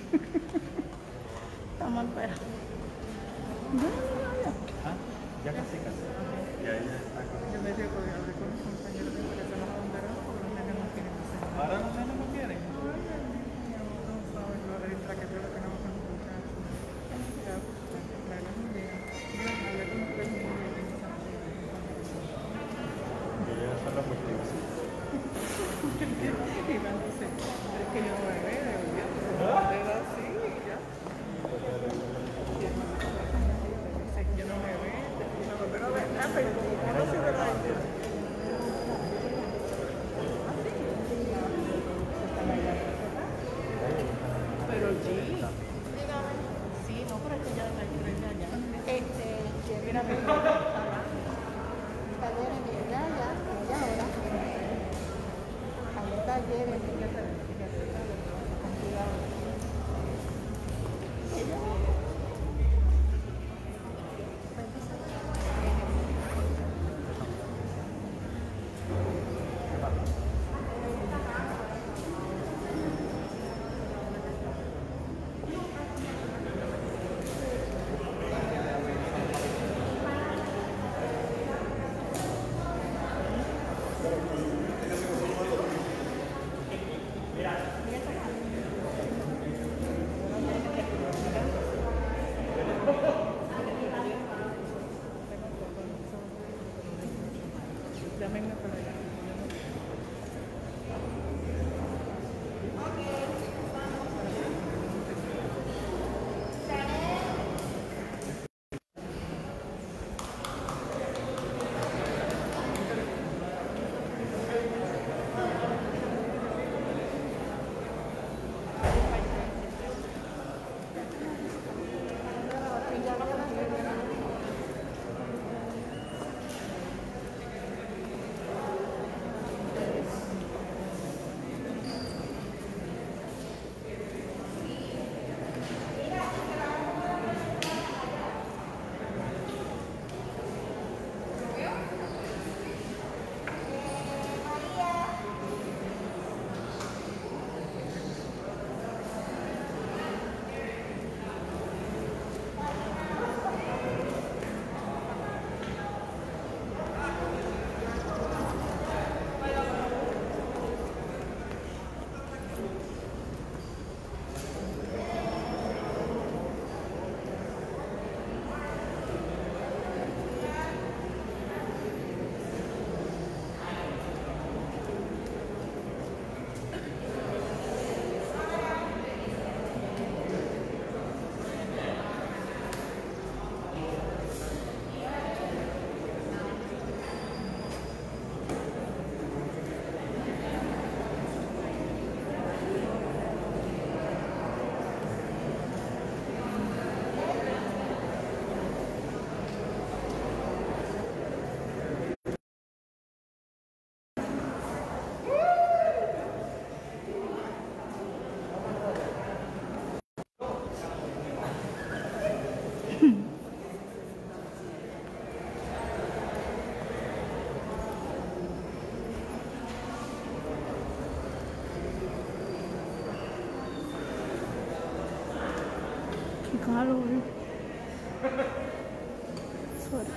Estamos esperando. No, no, no, no. Ah, ya casi casi. Ya ella está con... Yo me dio porque hablé con mis compañeros de que se nos abanderaron porque los nenes no quieren hacer. Ahora los nenes no quieren. No saben lo de la que yo lo tenemos que buscar. Ya, la gran idea. Yo hablé con un tres niños y no saben. Y ellos son los motivos. Y van a decir, es que yo no me veo, yo era así, ya. Dice, yo no me veo, pero verdad, pero no sé verdad. Pero sí, sí, no, pero es que ya la experiencia ya. Este, Mira, mira, talleres que ya, ya, ya ahora. Hay talleres que ya se con cuidado. Qué calor. Suerte.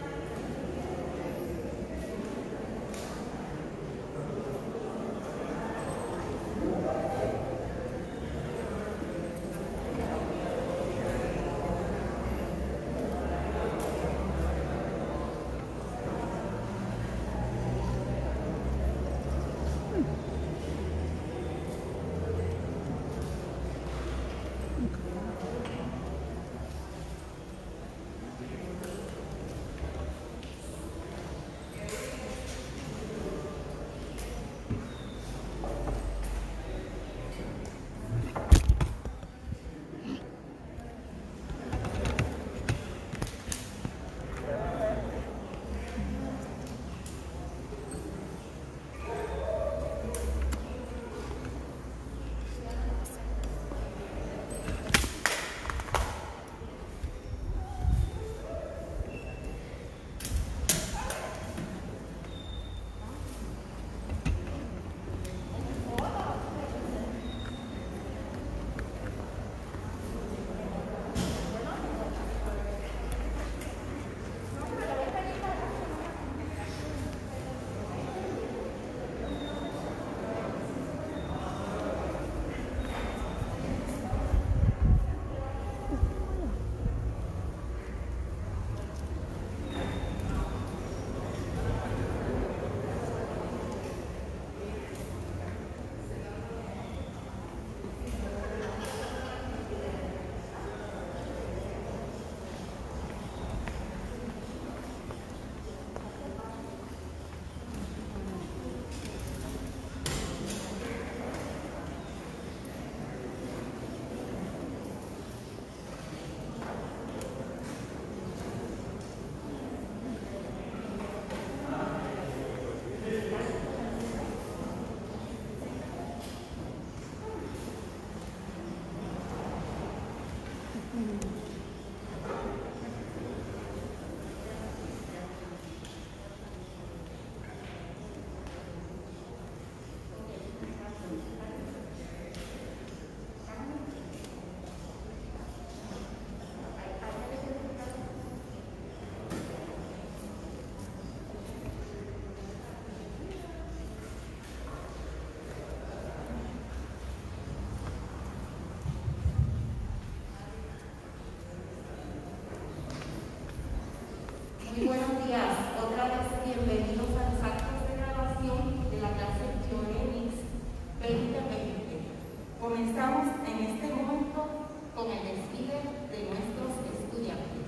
Muy buenos días, otra vez bienvenidos a los actos de graduación de la clase Geonix veinte veinte. Comenzamos en este momento con el desfile de nuestros estudiantes.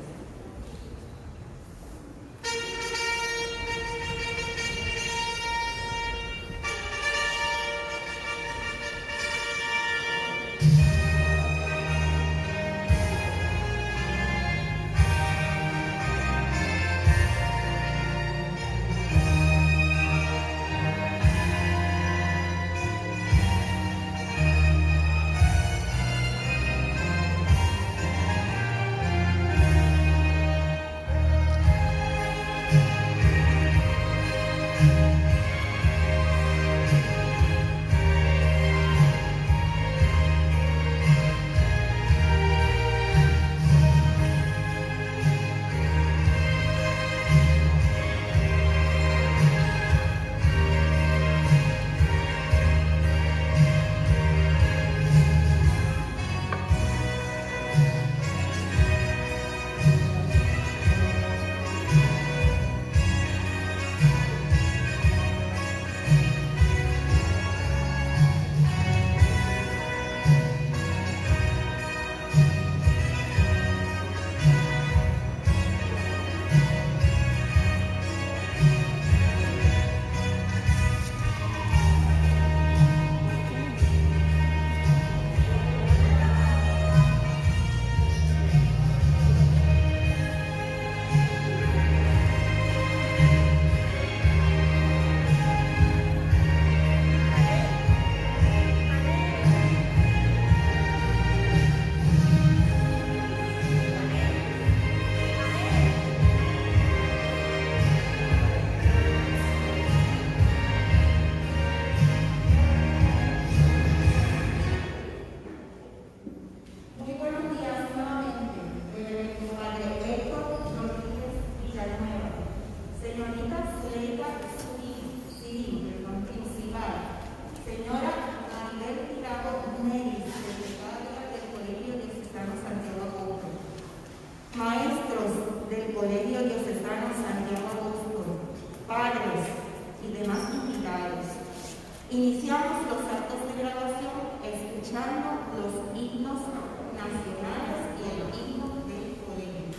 himnos nacionales y el himno del colegio.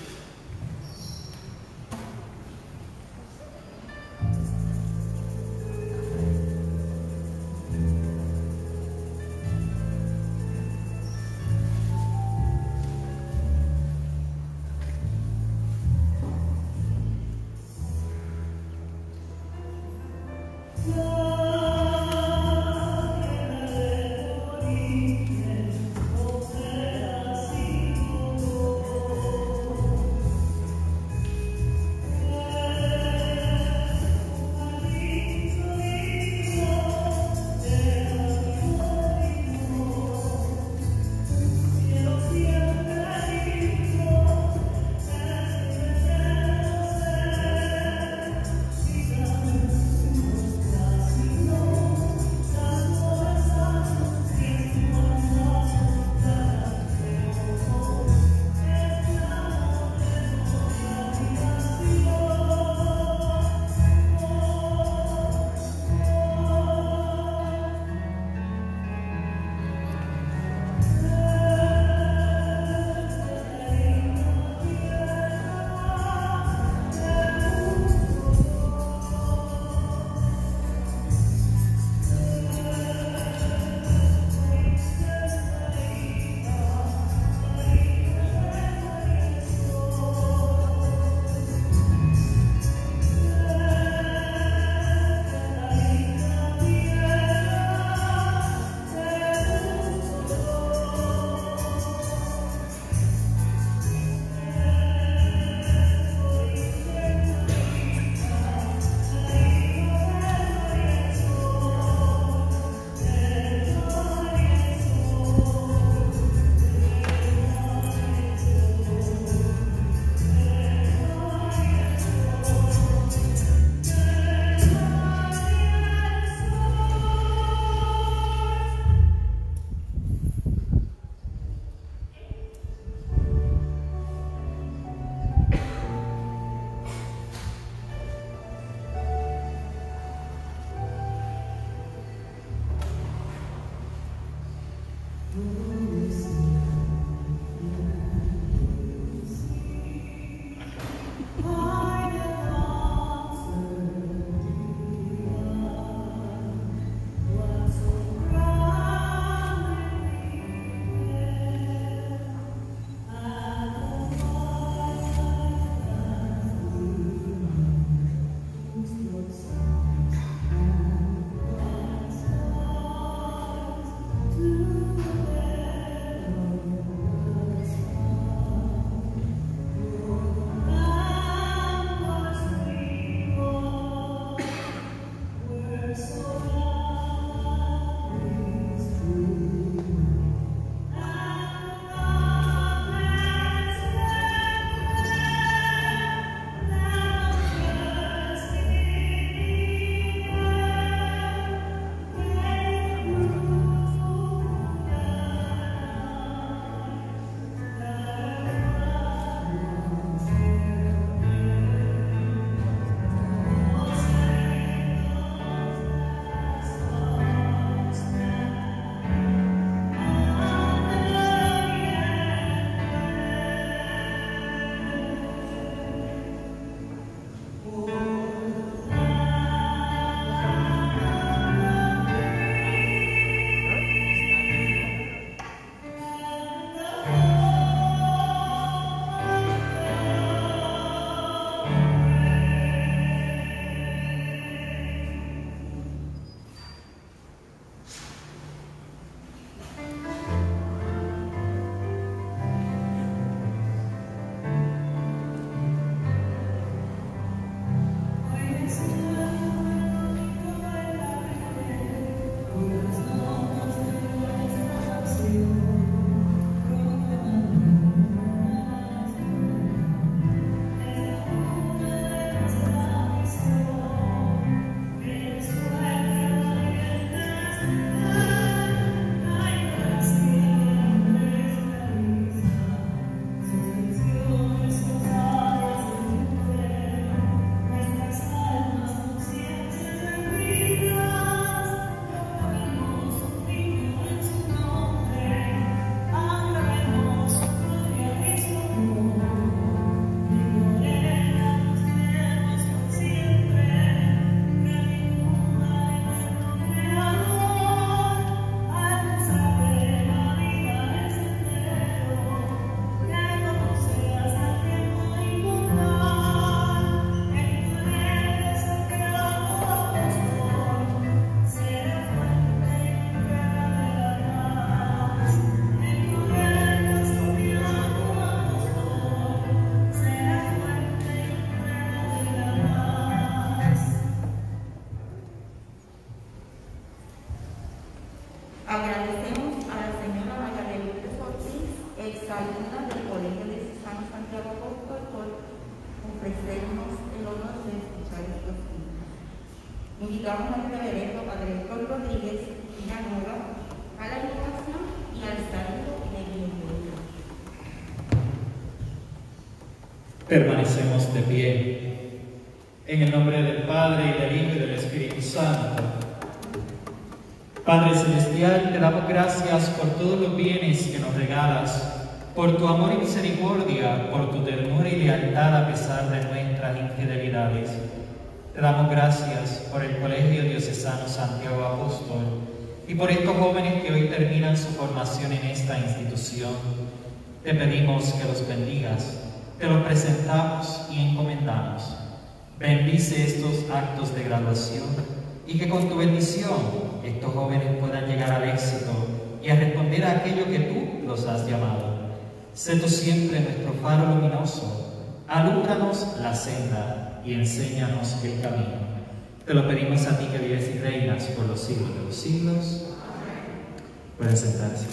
Oh, invitamos al reverendo Padre Héctor Rodríguez Villanueva a la invocación y al saludo de bienvenida. Permanecemos de pie. En el nombre del Padre, y del Hijo, y del Espíritu Santo. Padre Celestial, te damos gracias por todos los bienes que nos regalas, por tu amor y misericordia, por tu ternura y lealtad a pesar de nuestras infidelidades. Te damos gracias por el Colegio Diocesano Santiago Apóstol y por estos jóvenes que hoy terminan su formación en esta institución. Te pedimos que los bendigas, te los presentamos y encomendamos. Bendice estos actos de graduación y que con tu bendición estos jóvenes puedan llegar al éxito y a responder a aquello que tú los has llamado. Sé tú siempre nuestro faro luminoso, alúmbranos la senda y enséñanos el camino. Te lo pedimos a ti que vives y reinas por los siglos de los siglos. Pueden sentarse.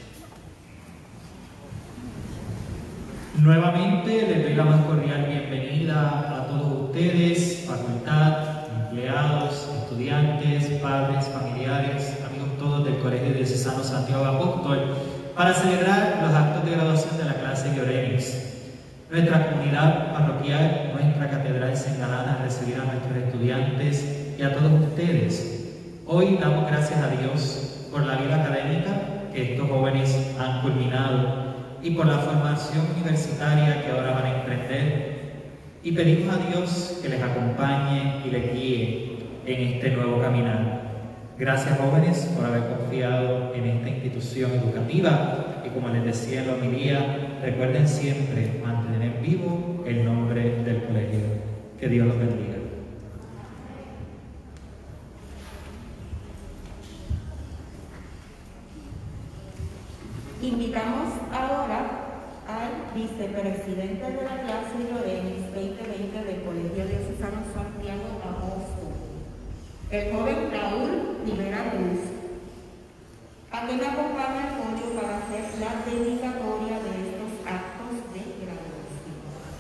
Nuevamente les doy la más cordial bienvenida a todos ustedes, facultad, empleados, estudiantes, padres, familiares, amigos todos del Colegio Diocesano Santiago Apóstol, para celebrar los actos de graduación de la clase de Orenix. Nuestra comunidad parroquial, nuestra catedral se engalana a recibir a nuestros estudiantes y a todos ustedes. Hoy damos gracias a Dios por la vida académica que estos jóvenes han culminado y por la formación universitaria que ahora van a emprender. Y pedimos a Dios que les acompañe y les guíe en este nuevo caminar. Gracias, jóvenes, por haber confiado en esta institución educativa y, como les decía en la homilía, recuerden siempre mantener vivo el nombre del colegio. Que Dios los bendiga. Invitamos ahora al vicepresidente de la clase de Orenix veinte veinte del Colegio Diocesano Santiago Apóstol, el joven Raúl Rivera Cruz, a quien acompaña el podio para hacer la dedicatoria de estos actos de graduación.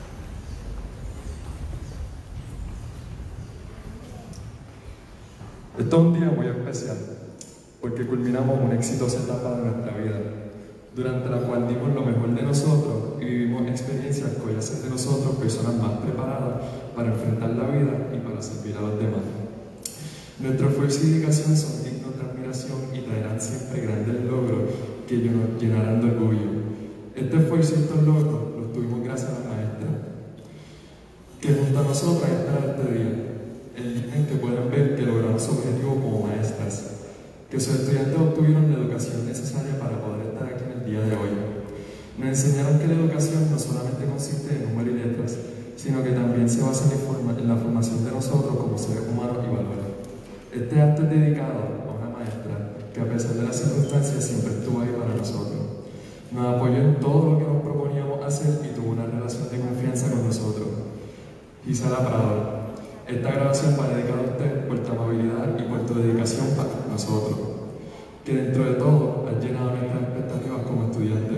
Esto es un día muy especial, porque culminamos una exitosa etapa de nuestra vida, durante la cual dimos lo mejor de nosotros y vivimos experiencias que hoy hacen de nosotros personas más preparadas para enfrentar la vida y para servir a los demás. Nuestro esfuerzo y dedicación son dignos de admiración y traerán siempre grandes logros que nos llenarán de orgullo. Este esfuerzo y estos logros los tuvimos gracias a las maestras, que junto a nosotros esperan este día, el día en que puedan ver que lograron su objetivo como maestras, que sus estudiantes obtuvieron la educación necesaria para poder estar aquí en el día de hoy. Nos enseñaron que la educación no solamente consiste en números y letras, sino que también se basa en la formación de nosotros como seres humanos y valores. Este acto es dedicado a una maestra que, a pesar de las circunstancias, siempre estuvo ahí para nosotros. Nos apoyó en todo lo que nos proponíamos hacer y tuvo una relación de confianza con nosotros. Gisela Prado, esta grabación va dedicada a usted por tu amabilidad y por tu dedicación para nosotros, que dentro de todo has llenado nuestras expectativas como estudiantes.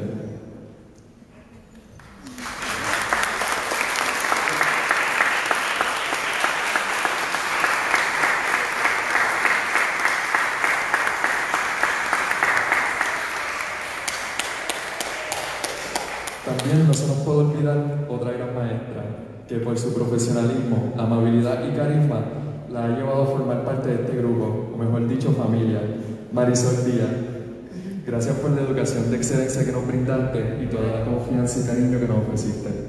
También no se nos puede olvidar otra gran maestra, que por su profesionalismo, amabilidad y carisma la ha llevado a formar parte de este grupo, o mejor dicho, familia, Marisol Díaz. Gracias por la educación de excelencia que nos brindaste y toda la confianza y cariño que nos ofreciste.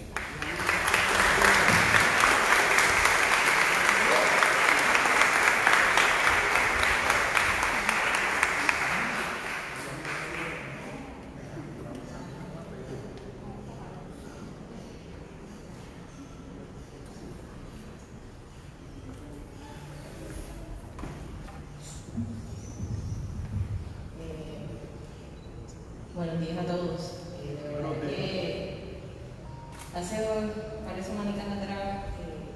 Buenos días a todos. Eh, de verdad que hace varias semanitas atrás eh,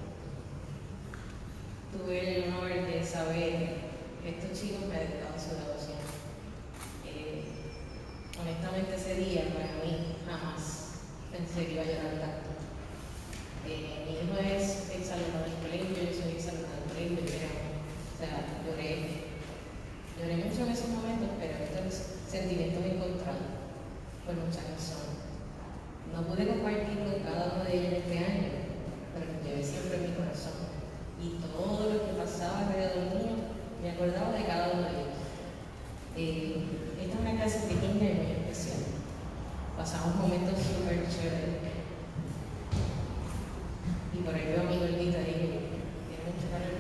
tuve el honor de saber que estos chicos me dedicaban su graduación. Eh, honestamente, ese día para mí jamás pensé que iba a llegar tanto. Eh, mi hijo es exalumno del colegio, yo soy exalumna del colegio, pero O sea, lloré, lloré mucho en esos momentos, pero estos sentimientos encontrados por muchas razones. No pude compartir con cada uno de ellos este año, pero los llevé siempre en mi corazón. Y todo lo que pasaba alrededor mío, me acordaba de cada uno de ellos. Eh, esta es una clase pequeña y muy especial. Pasamos momentos súper chéveres. Y por ahí veo a mi gordita ahí que tiene mucho calor.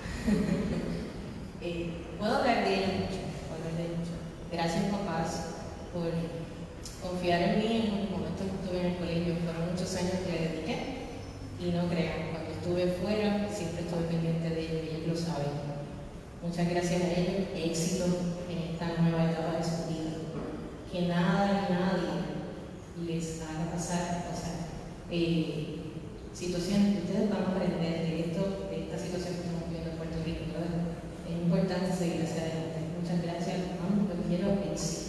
eh, puedo hablar de ella mucho, puedo hablar de ella mucho. Gracias, papás, por confiar en mí en los momentos que estuve en el colegio. Fueron muchos años que le dediqué. Y no crean, cuando estuve fuera, siempre estuve pendiente de ellos y ellos lo saben. Muchas gracias a ellos, éxito en esta nueva etapa de su vida. Que nada ni nadie les haga pasar, o sea, eh, situaciones que ustedes van a aprender de esto, de esta situación que estamos viviendo en Puerto Rico, ¿verdad? Es importante seguir hacia adelante. Muchas gracias, hermanos, los quiero éxito.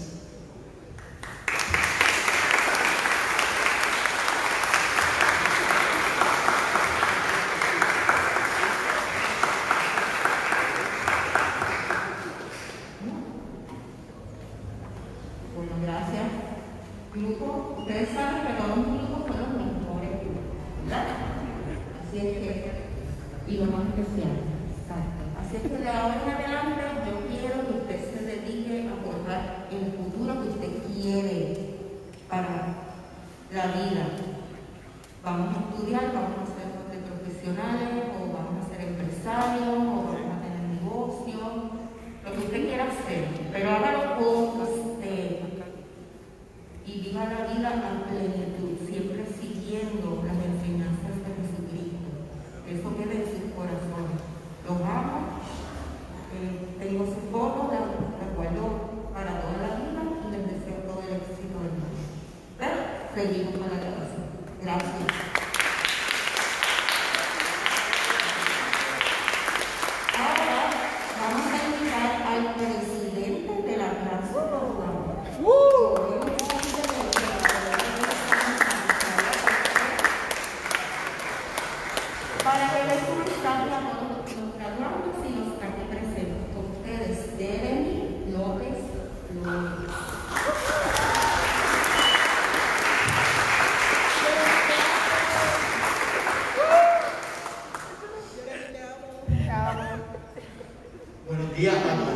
Bueno, gracias. Grupo, ustedes saben que todos los grupos fueron los mejores grupos, ¿verdad? Así es que, y lo más especial, exacto. Así es que de ahora en adelante yo quiero que usted se dedique a forjar el futuro que usted quiere para la vida. Vamos a estudiar, vamos a ser profesionales, o vamos a ser empresarios, o vamos a tener negocio, lo que usted quiera hacer, pero hágalo con usted. Y viva la vida a plenitud, siempre siguiendo las enseñanzas de Jesucristo. Eso quede en sus corazones. Los amo, eh, tengo su foto, la, la guardo para toda la vida y les deseo todo el éxito del mundo. Pero seguimos con la grabación. Gracias. Ahora vamos a invitar al presidente de la clase, por favor. ¡Uh! Para que les mensaje a todos los graduados y los que aquí presentes. Con ustedes, Jeremy López López. Buenos días a todos.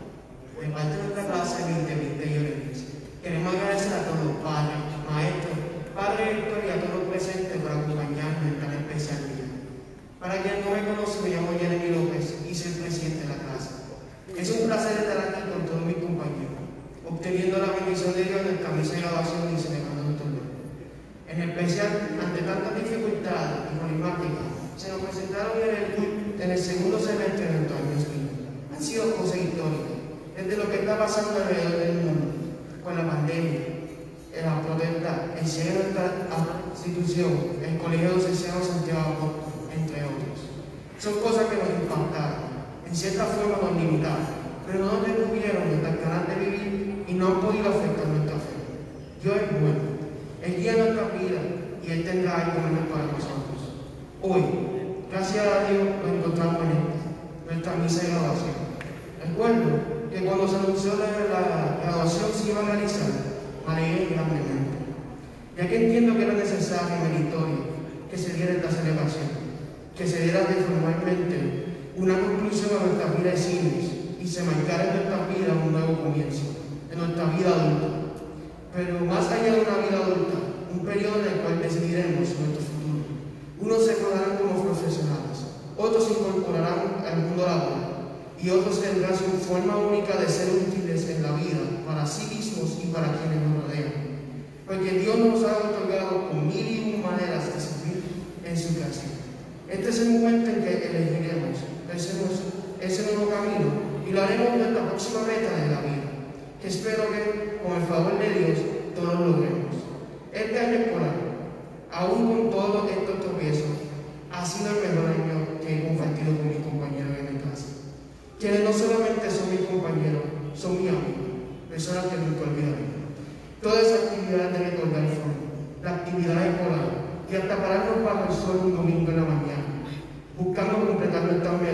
De parte de nuestra clase veinte veinte y Orense, queremos agradecer a todos los padres, maestros, padres rectores y a todos los presentes por acompañarnos en tan especial día. Para quien no me conoce, me llamo Jeremy López y soy presidente de la clase. Es un placer estar aquí con todos mis compañeros, obteniendo la bendición de Dios en nuestra misa de graduación y celebrando nuestro nombre. En especial, ante tantas dificultades y problemáticas, se nos presentaron en el, en el segundo semestre de nuestro año escolar. Han sido cosas históricas, desde lo que está pasando alrededor del mundo, con la pandemia, la protesta, el cierre de nuestra institución, el Colegio Docesiano Santiago, entre otros. Son cosas que nos impactaron, en cierta forma nos limitaron, pero no nos detuvieron nuestras ganas de vivir y no han podido afectar nuestra fe. Dios es bueno, Él guía nuestra vida y Él tendrá algo mejor para nosotros. Hoy, gracias a Dios, nos encontramos en esta, nuestra misa de graduación. Recuerdo que cuando se anunció la, la graduación se iba a realizar, me alegré grandemente, ya que entiendo que era necesario y meritorio que se diera esta celebración, que se diera de formalmente una conclusión a nuestra vida de cines y se marcara en nuestra vida un nuevo comienzo, en nuestra vida adulta. Pero más allá de una vida adulta, un periodo en el cual decidiremos nuestro futuro. Unos se formarán como profesionales, otros se incorporarán al mundo laboral y otros tendrán su forma única de ser útiles en la vida para sí mismos y para quienes nos rodean. Porque Dios nos ha otorgado con mil y un maneras de servir en su creación. Este es el momento en que elegiremos ese, ese nuevo camino y lo haremos en nuestra próxima meta de la vida, que espero que, con el favor de Dios, todos lo logremos. Este año escolar, aún con todos estos tropiezos, ha sido el mejor año que he compartido con mis compañeros en mi clase, quienes no solamente son mis compañeros, son mis amigos, personas que nunca olvidaré. Todas esas actividades de recordar fueron la actividad escolar, que hasta pararnos bajo el sol un domingo en la mañana, buscando completar nuestras metas,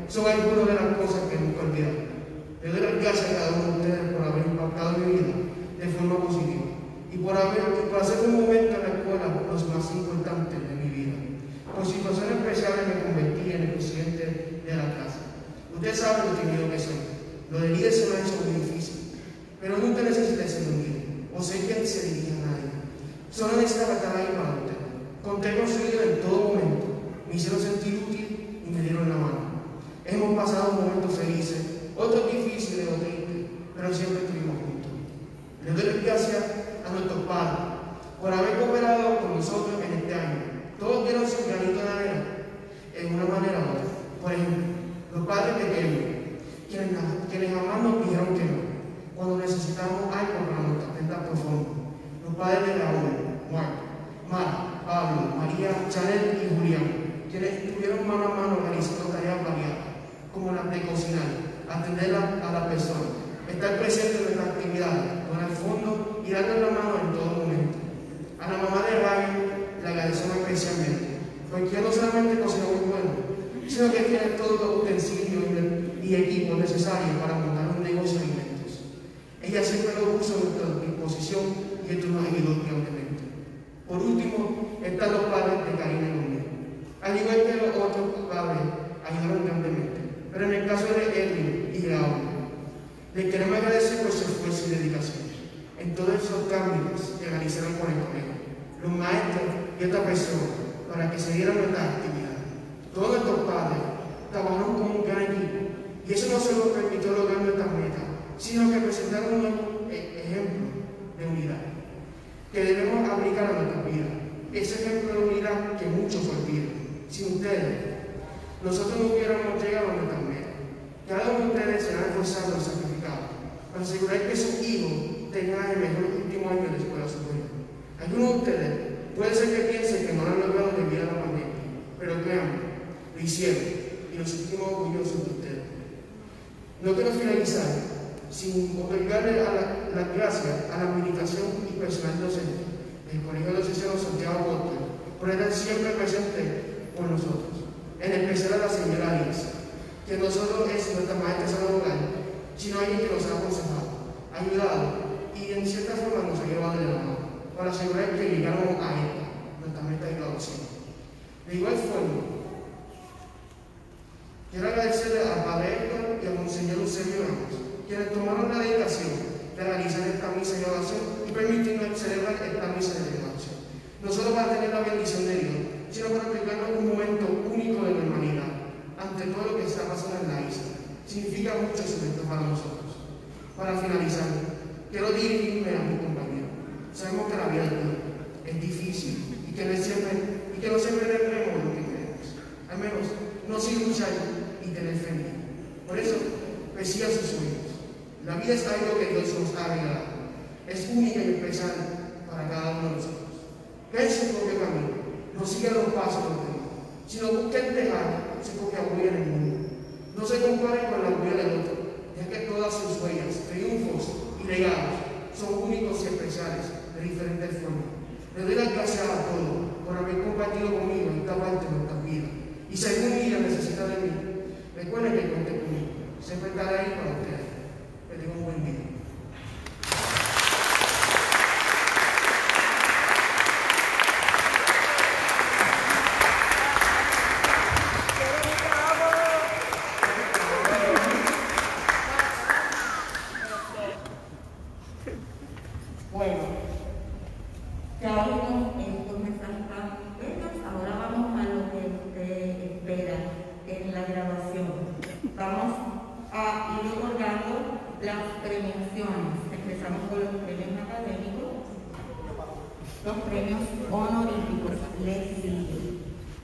son algunas de las cosas que nunca olvidaré. Le doy las gracias a cada uno de ustedes por haber impactado mi vida de forma positiva y por, haber, y por hacer un momento en la escuela los más importantes de mi vida. Por situaciones especiales me convertí en el presidente de la clase. Ustedes saben lo tímido que soy. Lo de líder se me ha hecho muy difícil, pero nunca necesité ser un líder o ser quien se dirige a nadie. Solo necesitaba estar ahí para ustedes. Conté con su ayuda en todo momento. Me hicieron sentir útil y me dieron la mano. Hemos pasado momentos felices, otros difíciles o tristes, pero siempre estuvimos juntos. Les doy las gracias a nuestros padres por haber cooperado con nosotros en este año. Todos dieron su granito de arena en una manera u otra. Por ejemplo, los padres pequeños, quienes, quienes jamás nos dijeron que no, cuando necesitamos algo para nuestra cuenta profunda. Los padres de Raúl, Juan, Mar, Pablo, María, Chanel y Julián, quienes estuvieron mano a mano realizando tareas variadas, como las de cocinar, atender a, a la persona, estar presente en nuestras actividades, donar fondos y darle la mano en todo momento. A la mamá de Ryan le agradecemos especialmente, porque no solamente cocina muy bueno, sino que tiene todos los utensilios y equipos necesarios para montar un negocio de alimentos. Ella siempre lo puso a nuestra disposición y esto nos ayudó grandemente. Por último, están los padres de Karina y conmigo. Al igual que los otros padres, ayudaron grandemente. Pero en el caso de Edwin y Raúl, les queremos agradecer por su esfuerzo y dedicación en todos esos cambios que realizaron con el colegio, los maestros y otras personas, para que se dieran nuestras actividades. Todos nuestros padres trabajaron como un gran equipo y eso no solo permitió lograr nuestras metas, sino que presentaron un ejemplo de unidad que debemos aplicar a nuestra vida. Ese ejemplo de unidad que muchos olvidan. Sin ustedes, nosotros no hubiéramos llegado a nuestras metas. Cada uno de ustedes se ha esforzado y sacrificado para asegurar que sus hijos tengan el mejor último año de escuela superior. Algunos de ustedes puede ser que piensen que no lo han logrado debido a la pandemia, pero créanme, lo hicieron y nos sentimos orgullosos de ustedes. No quiero finalizar sin otorgarle las gracias a la administración y personal docente del Colegio de los Salesianos Santiago Apóstol por estar siempre presente con nosotros, en especial a la señora Arias, que no solo es nuestra maestra saludable, sino alguien que nos ha aconsejado, ayudado y en cierta forma nos ha llevado de la mano para asegurar que llegáramos a esta, nuestra meta de graduación. De igual forma, quiero agradecerle al Padre Héctor y al Monseñor Eusebio Ramos, quienes tomaron la dedicación de realizar esta misa de graduación y permitirnos celebrar esta misa de graduación. No solo para tener la bendición de Dios, sino para aplicarnos un momento único de normalidad ante todo lo que está pasando en la isla. Significa mucho esto para nosotros. Para finalizar, quiero dirigirme a mi compañero. Sabemos que la vida es difícil y que no siempre, y que no siempre tendremos lo que queremos. Al menos, no sin luchar y tener fe en Dios. Por eso, persiga sus sueños. La vida es algo que Dios nos ha regalado. Es única y especial para cada uno de nosotros. Cree en su propio camino. No siga los pasos de los demás, sino busque dejar su propia huella en el mundo. No se compare con la huella del otro, ya que todas sus huellas, triunfos y legados son únicos y especiales de diferentes formas. Le doy las gracias a todos por haber compartido conmigo esta parte de nuestra vida. Y si algún día necesita de mí, recuerden que cuente conmigo. Siempre estaré ahí para ustedes. Que tengan un buen día. Bueno, ya oímos estos mensajes tan bellos, ahora vamos a lo que usted espera en la grabación. Vamos a ir otorgando las premiaciones. Empezamos con los premios académicos, los premios honoríficos. Les sigue.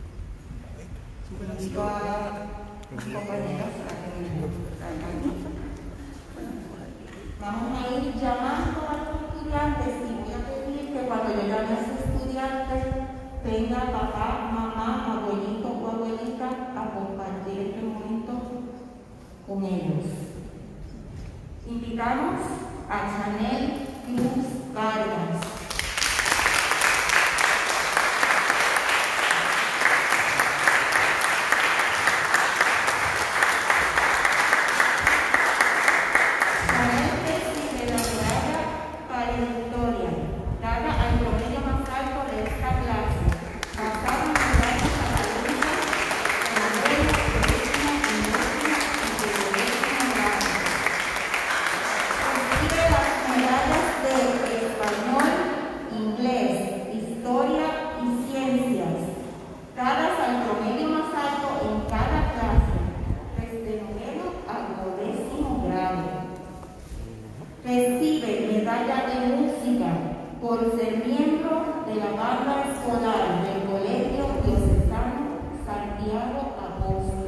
Invito a mis compañeras a que me traigan. Vamos a ir llamando a los estudiantes y voy a pedir que cuando yo llame a sus estudiantes tenga papá, mamá, abuelito o abuelita a compartir este momento con ellos. Invitamos a Chanel Cruz Vargas. por ser miembro de la banda escolar del Colegio Diocesano Santiago Apóstol.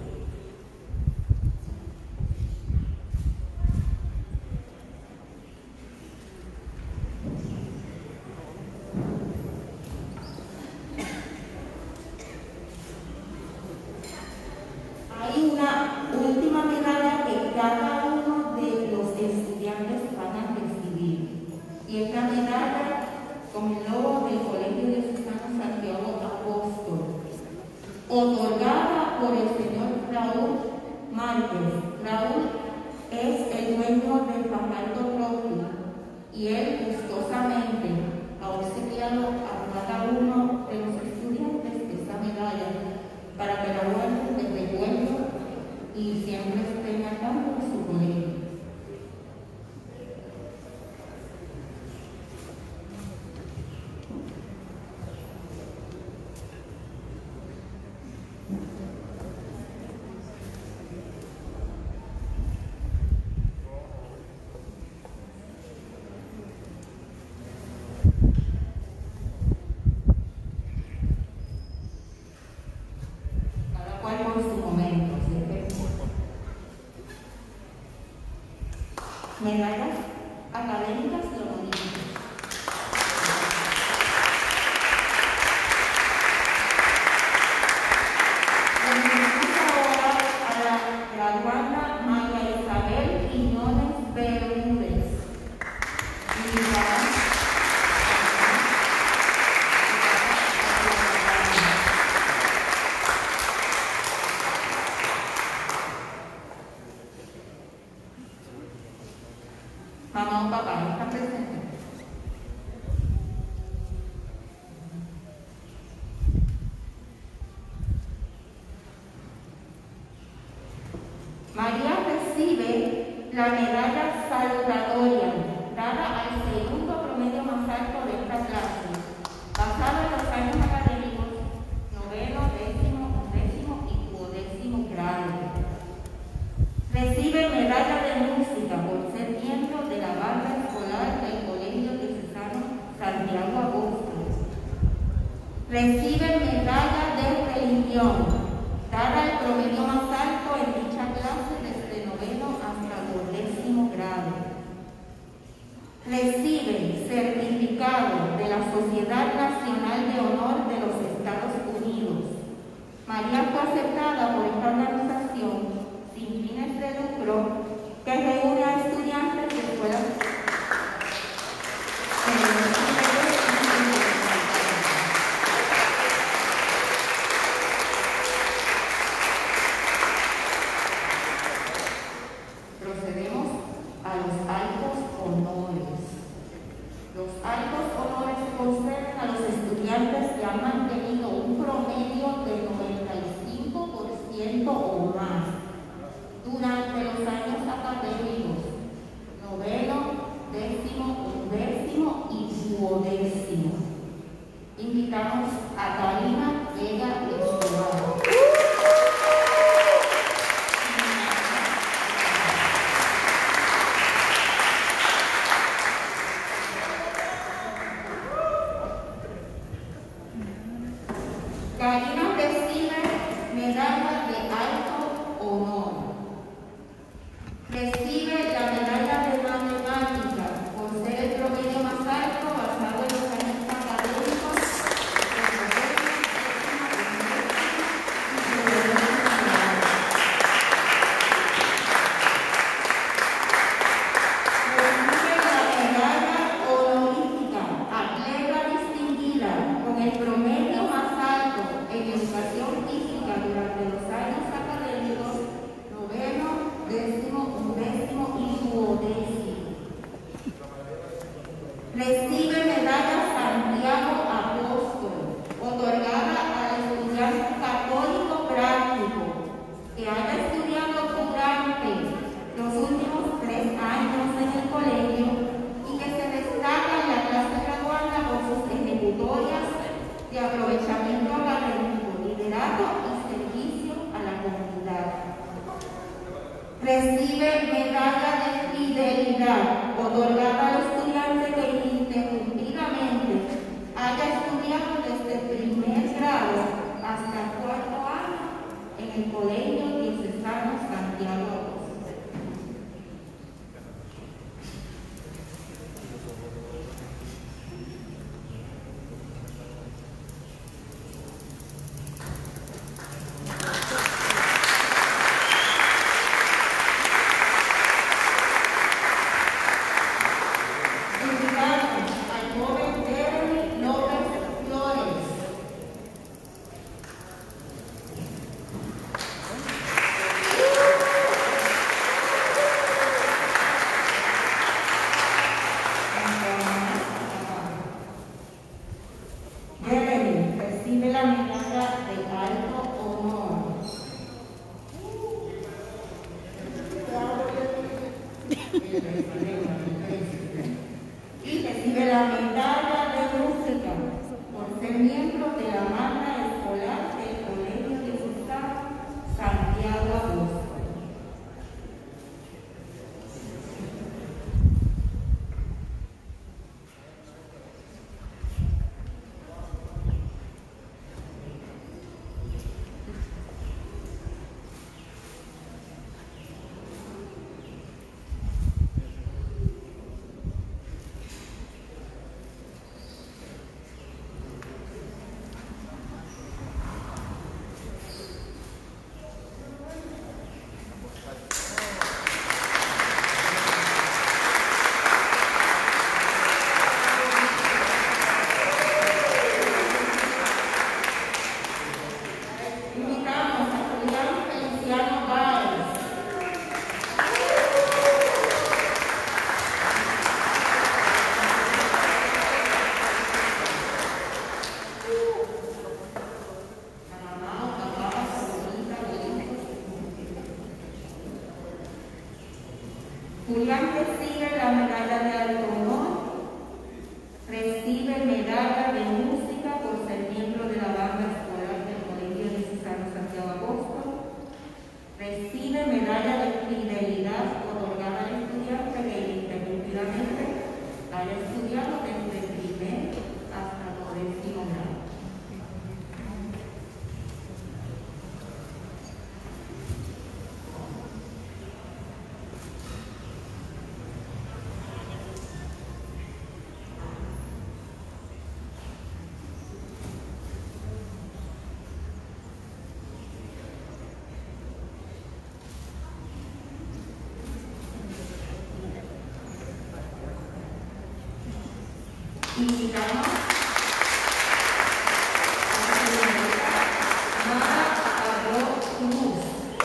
Hay una última medalla que cada uno de los estudiantes van a recibir, y es la medalla con el logo del Colegio Diocesano Santiago Apóstol, otorgada por el señor Raúl Márquez. Raúl es el dueño del Fajardo Rocky y él gustosamente ha obsequiado a cada uno de los estudiantes esta medalla para que la guarden de recuerdo y siempre estén al tanto de su colegio. Medallas académicas y honoríficas. Recibimos ahora a la graduanda María Isabel Quiñones Bermúdez. Mamá o papá no están presentes. María recibe la medalla saludatoria dada al segundo promedio más alto de esta clase, basada en los años académicos noveno, décimo, undécimo y duodécimo grado. Recibe medalla de música por ser miembro de la banda escolar del Colegio Diocesano Santiago Apóstol. Recibe medalla de religión, dada el promedio más alto en dicha clase desde noveno hasta duodécimo grado. Recibe certificado de la Sociedad Nacional de Honor de los Estados Unidos. María fue aceptada por esta organización sin fines de lucro que reúne a estudiantes de escuelas procedemos a los altos honores. Los altos honores conceden a los estudiantes que han mantenido un promedio de noventa y cinco por ciento o más durante los años académicos noveno, décimo, undécimo y duodécimo. Invitamos a Karina Vega Escobar. Karina recibe medalla de alto honor. Recibe la medalla de matemática por ser el promedio más alto basado en los años académicos. Recibe la medalla honorífica atleta distinguida con el promedio más alto en educación física durante los años académicos noveno, décimo, undécimo y duodécimo. Recibe medalla Santiago Apóstol, otorgada al estudiante católico práctico que haya estudiado durante los últimos tres años en el colegio y que se destaca en la clase graduada por sus ejecutorias de aprovechamiento académico, liderazgo y servicio a la comunidad. Recibe medalla de fidelidad otorgada al estudiante que interrumpió medalla de música por ser miembro de la banda escolar del Colegio Diocesano Santiago Apóstol. Julián recibe la medalla de alto honor, recibe medalla de música por ser miembro de la banda escolar del Colegio Diocesano Santiago Apóstol, recibe medalla de fidelidad otorgada al estudiante que ininterrumpidamente haya estudiado desde el primer hasta el décimo grado. Invitamos a la señorita Mara Arroz Cruz.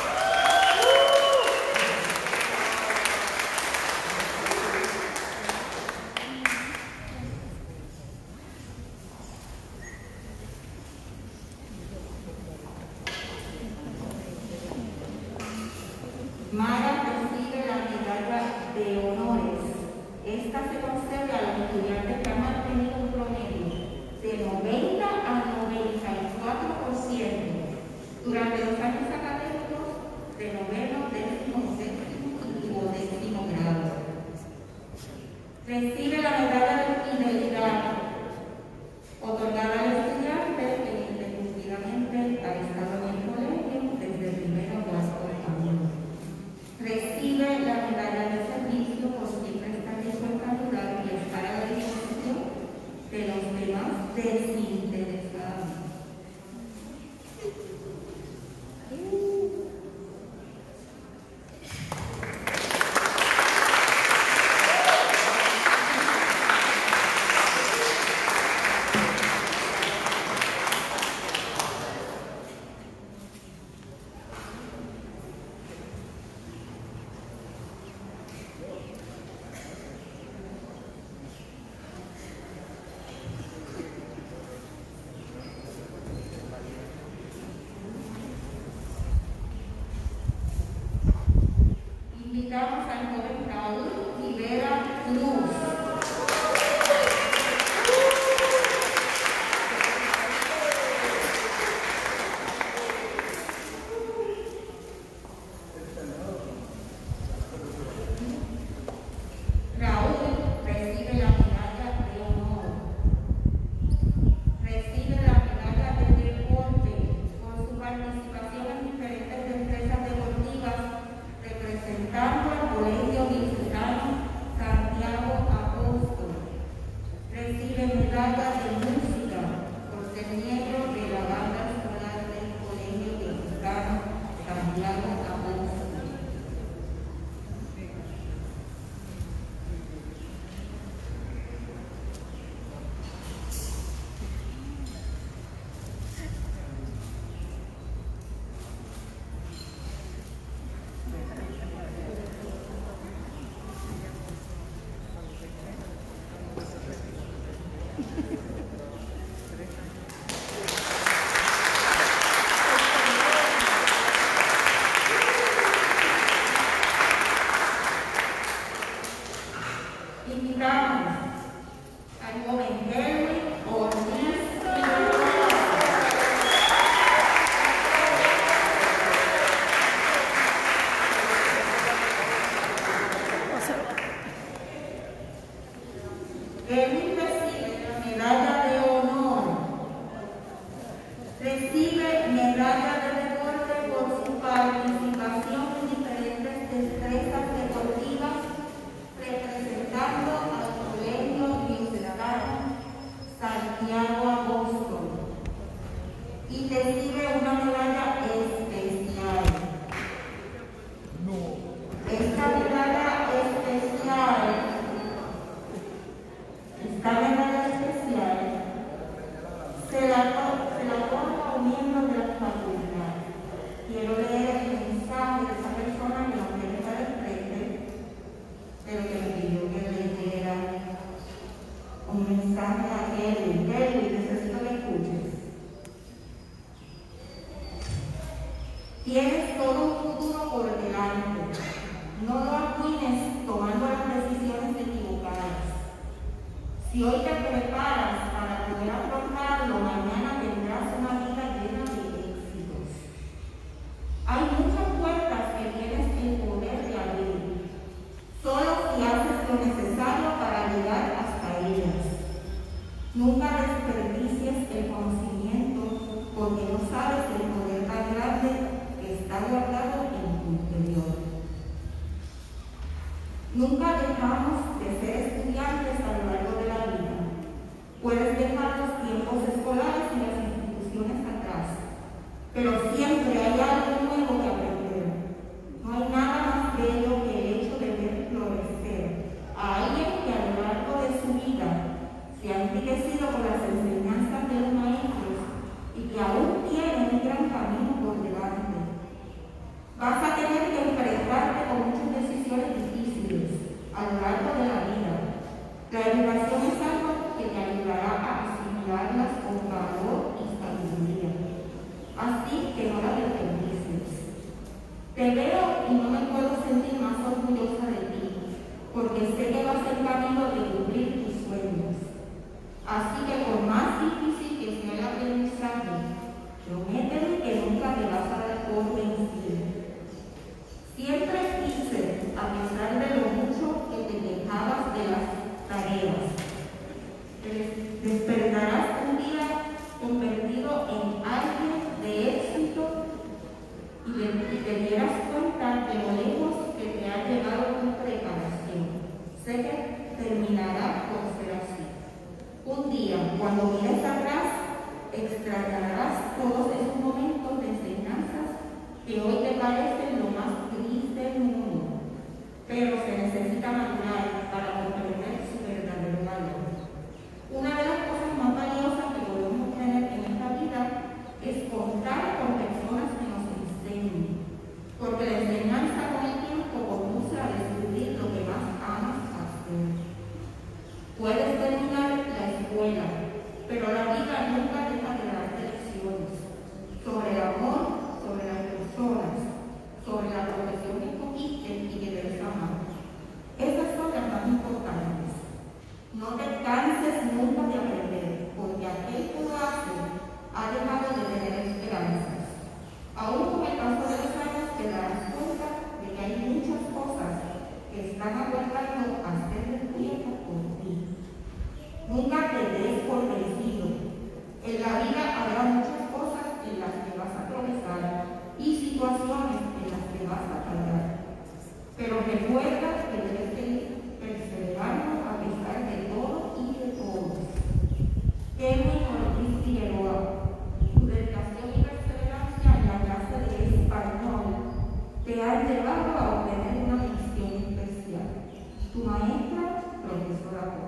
Mara recibe la medalla de honores. Esta se concede a los estudiantes que han mantenido un promedio de noventa a noventa y cuatro por ciento durante los años académicos de noveno, décimo, séptimo y duodécimo grado. Recibe la medalla de fidelidad otorgada al estudiante que ininterrumpidamente ha estado en el colegio desde el primero a cuarto año. Recibe la medalla de servicio por siempre estar dispuesta a ayudar y estar a la disposición de los demás desinteresados. Kevin recibe la medalla de honor. Recibe medalla de deporte por su participación en diferentes destrezas deportivas representando al colegio diocesano Santiago Apóstol. Y recibe una medalla especial. Esta medalla especial, esta medalla especial se la, se la otorga a un miembro de la facultad. Quiero leer el mensaje de esa persona que no quiere estar al frente, pero que me pidió que leyera un mensaje a Kelly. Kelly, necesito que escuches. Tienes todo un futuro por delante. No lo arruines tomando las decisiones equivocadas. Si hoy te preparas para poder afrontarlo, mañana tendrás una vida llena de éxitos. Hay muchas puertas que tienes el poder de abrir, solo si haces lo necesario para llegar hasta ellas. Nunca desperdicies el conocimiento, porque no sabes el poder tan grande que está guardado en tu interior. Nunca dejamos de ser estudiantes a lo largo de la vida. Puedes dejar los tiempos escolares y las instituciones atrás, pero siempre hay algo nuevo que aprender. No hay nada más bello que el hecho de ver florecer a alguien que a lo largo de su vida se ha enriquecido con las enseñanzas de los maestros y que aún tiene un gran camino por delante. Vas a tener que enfrentarte con muchas decisiones difíciles a lo largo de la vida. La educación es algo que te ayudará a asimilarlas con valor y sabiduría. Así que no la desperdicies. Te veo y no me puedo sentir más orgullosa de ti, porque sé que vas en camino de cumplir tus sueños. Así que por más difícil que sea el aprendizaje, prométeme que nunca te vas a dar por vencido. Siempre quise, a pesar de lo mucho que te quejabas de las tareas, despertarás un día convertido en alguien de éxito y, de, y te dieras cuenta de lo lejos que te ha llegado tu preparación. Sé que terminará por ser así. Un día, cuando mires atrás, extrañarás todos esos momentos de enseñanzas que hoy te parecen lo más gris del mundo, pero se necesita madurar para comprender su verdadero valor. Una de las cosas más valiosas que podemos tener en esta vida es contar con personas que nos enseñen, porque la enseñanza con el tiempo conduce a descubrir lo que más amas hacer. Puedes terminar la escuela, pero la vida nunca deja de darte lecciones sobre el amor, sobre las personas, sobre la profesión que escogiste y que debes amar. Esas son las más importantes. No te canses nunca de aprender, porque aquel que lo hace ha dejado de tener esperanzas. Aún con el paso de los años te darás cuenta de que hay muchas cosas que están aguardando a ser descubiertas por ti. Nunca te des por vencido. En la vida habrá muchas cosas en las que vas a progresar y situaciones en las que vas a fallar. Pero recuerda que debes seguir perseverando a pesar de todo y de todos. Kevin Ortiz Figueroa, tu dedicación y perseverancia en la clase de español te han llevado a obtener una mención especial. Tu maestra, profesora Gómez.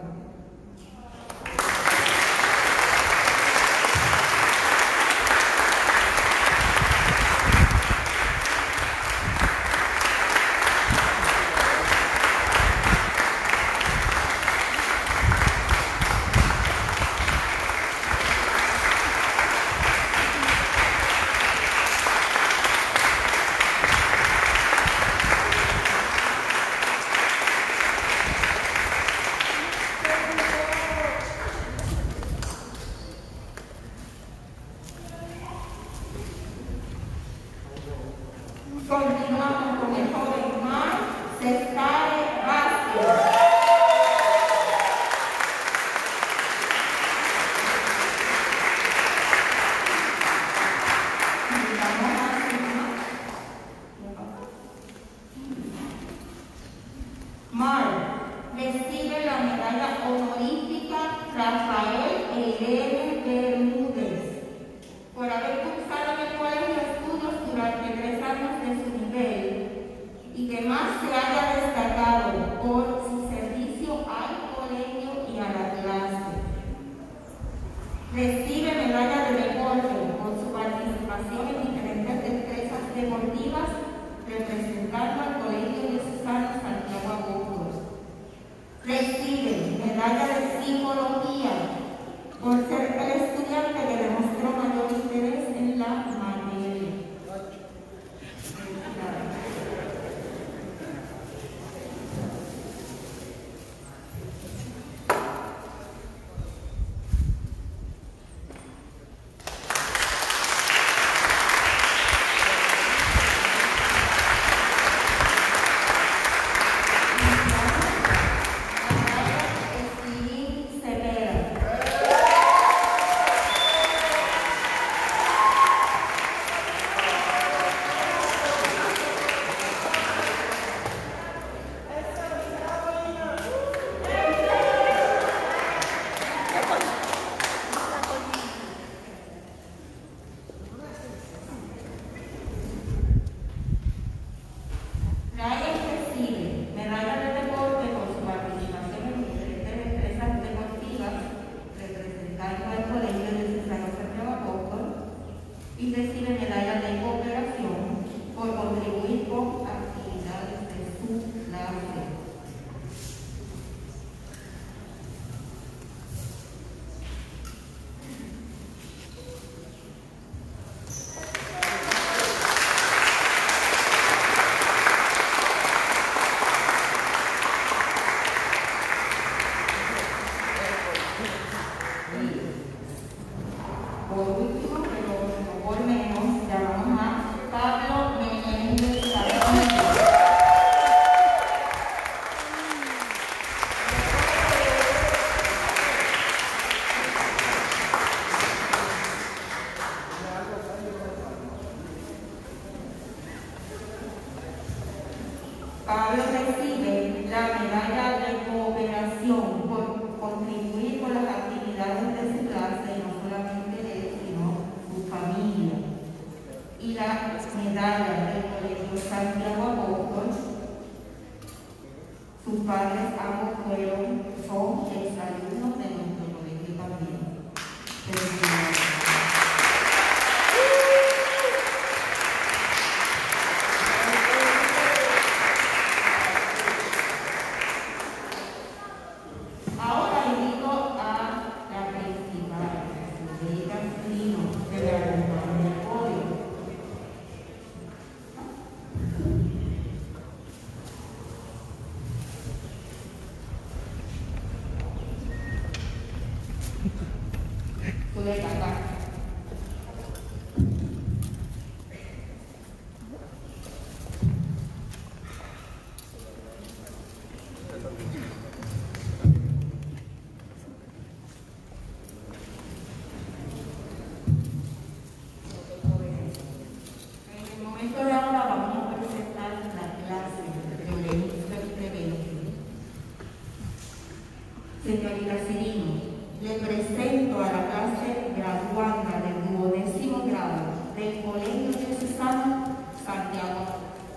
Continuamos con el joven Mar Cesare Vázquez. Rafael Elene Bermúdez, por haber cursado en el colegio de estudios durante tres años de su nivel y que más se haya destacado por su servicio al colegio y a la clase. Recibe medalla de deporte por su participación en diferentes destrezas deportivas representando al Colegio Diocesano Santiago Apóstol. Recibe medalla de psicología por ser el estudiante que demostró mayor interés en la materia. Pablo recibe la medalla de cooperación por contribuir con las actividades de su clase, y no solamente de él, sino su familia. Y la medalla del Colegio Santiago Apóstol, sus padres ambos fueron, son exalumnos de nuestro colegio también. Felicidades. Señorita Cirino, le presento a la clase graduanda del duodécimo grado del Colegio Diocesano Santiago.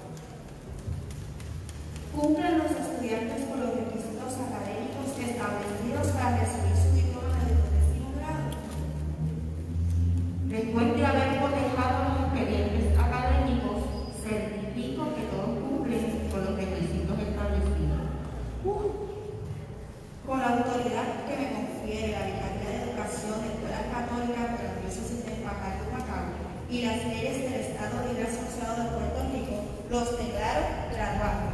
Cumplen los estudiantes con los requisitos académicos establecidos para recibir su diploma de duodécimo grado. Después de haber cotejado los expedientes académicos, certifico que todos cumplen con los requisitos establecidos. Uh. Con la autoridad que me confiere la Vicaría de Educación de Escuelas Católicas de la Diócesis de Fajardo, Macao y las leyes del Estado Libre Asociado de Puerto Rico, los declaro graduados.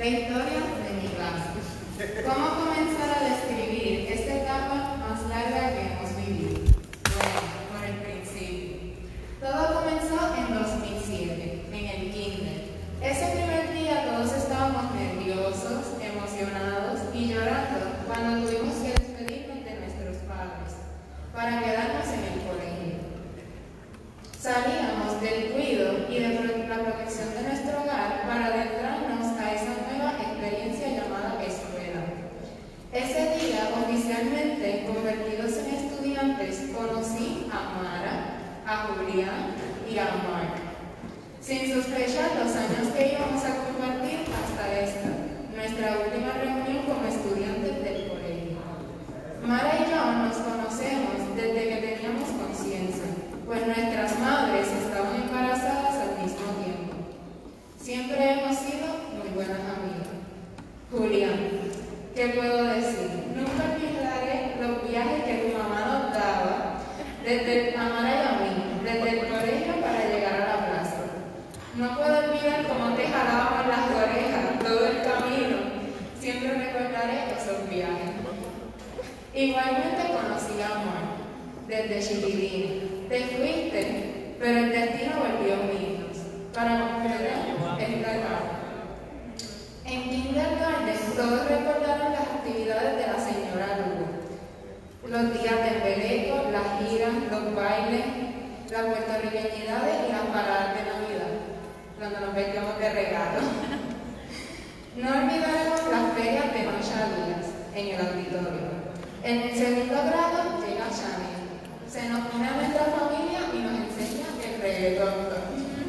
La historia de mi clase. ¿Cómo comenzar a describir esta etapa más larga que hemos vivido? Bueno, por el principio. Todo comenzó en dos mil siete, en el kinder. Ese primer día todos estábamos nerviosos, emocionados y llorando cuando tuvimos que despedirnos de nuestros padres para quedarnos en el colegio. Salíamos del cuidado y de la protección de nuestro hogar para adentrarnos a esa nueva experiencia llamada escuela. Ese día, oficialmente convertidos en estudiantes, conocí a Mara, a Julián y a Mark, sin sospechar los años que íbamos a compartir hasta esta, nuestra última reunión como estudiantes del colegio. Mara y yo nos conocemos desde que teníamos conciencia, pues nuestras madres estaban embarazadas al mismo tiempo. Siempre hemos sido muy buenas amigas. Julián, ¿qué puedo decir? Nunca olvidaré los viajes que tu mamá nos daba desde a Mara y a mí, desde el colegio para llegar a la plaza. No puedo olvidar cómo te jalábamos las orejas todo el camino. Siempre recordaré esos viajes. Igualmente conocí a Mark desde chiquitín. Te fuiste, pero el destino volvió a unirnos para completar esta etapa. En kindergarten todos recordaron las actividades de la señora Lugo. Los días de embeleco, las giras, los bailes, las puertorriqueñidades y las paradas de Navidad, cuando nos vestíamos de regalo. No olvidaremos las ferias de noche a días en el auditorio. En el segundo grado llega Chanel. Se nos une a nuestra familia y nos enseña el reggaetón.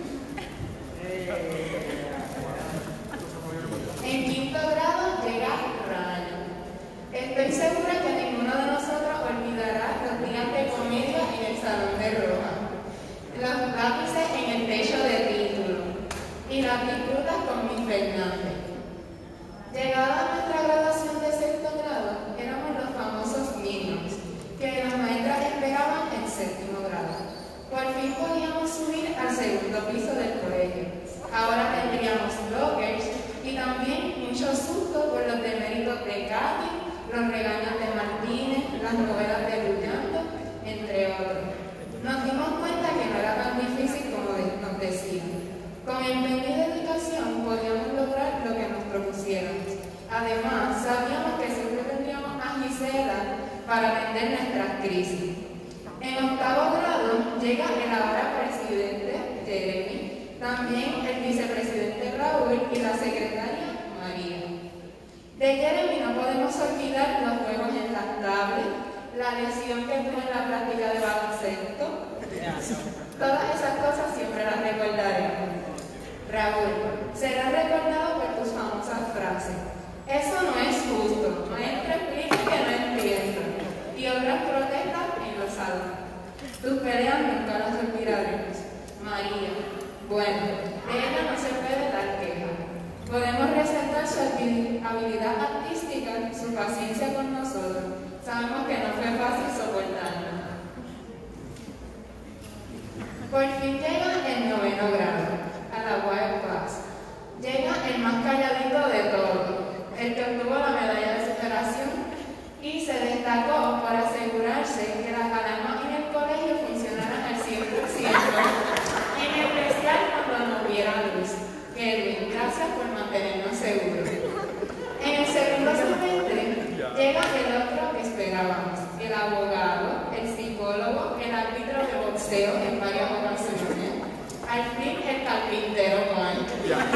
En quinto grado llega Ryan. Estoy segura que ninguno de nosotros olvidará los días de comedia en el salón de Roja, los lápices en el techo de título y las disfrutas con mi Fernández. Llegada nuestra graduación de sexto grado, éramos los famosos niños que las maestras esperaban en séptimo grado. Por fin podíamos subir al segundo piso del colegio. Ahora tendríamos lockers y también mucho susto por los deméritos de Katy, los regaños de Martínez, las novelas de Lullando, entre otros. Nos dimos cuenta que no era tan difícil como nos decían. Con empeño y dedicación podíamos lograr lo que nos propusiéramos. Además, sabíamos que siempre tendríamos a Gisela para atender nuestras crisis. En octavo grado llega el ahora presidente Jeremy, también el vicepresidente Raúl y la secretaria María. De Jeremy no podemos olvidar los juegos en las tablets, la lesión que tuvo en la práctica de baloncesto. Todas esas cosas siempre las recordaremos. Raúl, serás recordado por tus famosas frases. Eso no es justo, maestra explica que no entiendo. Y otras protestas en los salones. Tus peleas nunca las olvidaremos. María, bueno, de ella no se puede dar queja. Podemos resaltar su habilidad artística, su paciencia con nosotros. Sabemos que no fue fácil soportarla. Por fin llega el noveno grado, a la Wild Class. Llega el más calladito de todos, el que obtuvo la medalla de superación y se destacó por asegurarse que las alarmas en el colegio funcionaran al cien por ciento, en especial cuando no hubiera luz. Kelvin, gracias por mantenernos seguros. En el segundo semestre llega el otro que esperábamos, el abogado, el psicólogo, el árbitro de boxeo en varias ocasiones, al fin el carpintero Juan.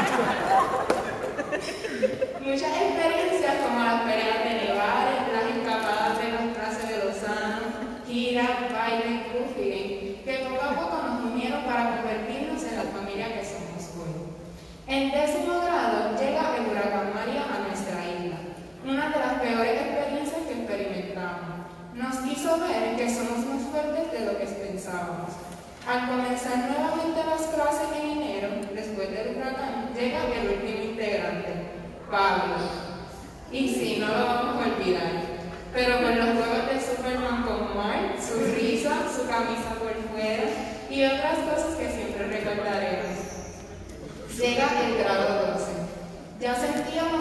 Muchas experiencias como las peleas de Nevares, las escapadas de las clases de Lozano, giras, bailes, cruising, que poco a poco nos unieron para convertirnos en la familia que somos hoy. En décimo grado llega el huracán María a nuestra isla, una de las peores experiencias que experimentamos. Nos hizo ver que somos más fuertes de lo que pensábamos. Al comenzar nuevamente las clases en enero, después del huracán, llega el último integrante, Pablo. Y sí, no lo vamos a olvidar, pero con los juegos de Superman con Mark, su risa, su camisa por fuera y otras cosas que siempre recordaremos. Llega el grado doce. Ya sentíamos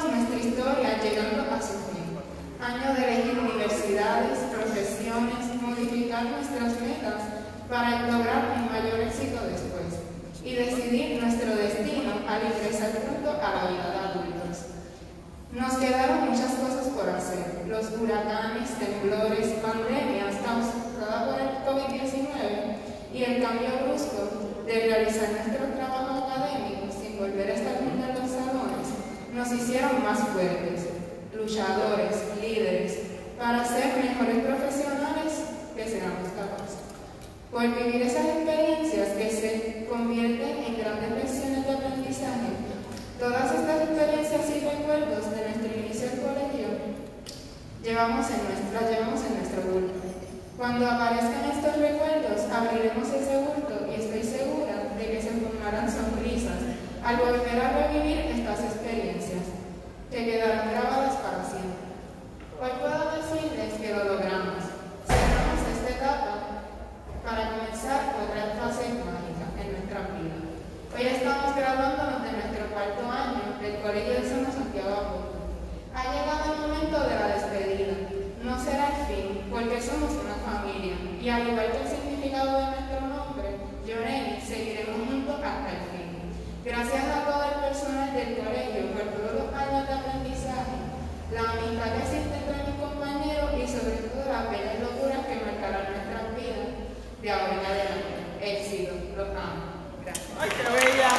decisiones, modificar nuestras metas para lograr un mayor éxito después y decidir nuestro destino al ingresar pronto a la vida de adultos. Nos quedaron muchas cosas por hacer. Los huracanes, temblores, pandemias causadas por el COVID diecinueve y el cambio brusco de realizar nuestro trabajo académico sin volver a estar junto a los salones nos hicieron más fuertes, luchadores, líderes, para ser mejores profesionales que seamos capaces. Por vivir esas experiencias que se convierten en grandes lecciones de aprendizaje, todas estas experiencias y recuerdos de nuestro inicio al colegio llevamos en nuestra, llevamos en nuestro bulto. Cuando aparezcan estos recuerdos, abriremos ese bulto y estoy segura de que se formarán sonrisas al volver a revivir estas experiencias, que quedarán grabadas para siempre. Hoy puedo decirles que lo logramos. Cerramos esta etapa para comenzar otra fase mágica en nuestra vida. Hoy estamos graduándonos de nuestro cuarto año del Colegio de San Santiago Apóstol. Ha llegado el momento de la despedida. No será el fin, porque somos una familia, y al igual que el significado de nuestro nombre, Yoreni, seguiremos juntos hasta el fin. Gracias a todo el personal del colegio por todos los años de aprendizaje, la amistad que existe entre mis compañeros y sobre todo las bellas locuras que marcarán nuestras vidas de ahora en adelante. Éxito, los amo. Gracias. ¡Ay, qué bella!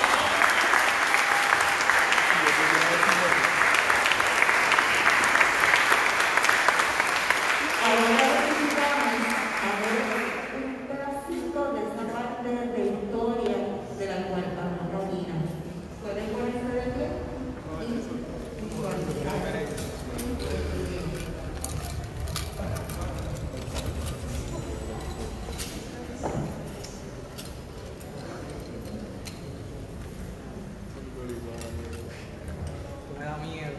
Ahora necesitamos a ver un pedacito de esa parte de historia de la cuarta Romina. ¿Pueden ponerse de pie? Me da miedo.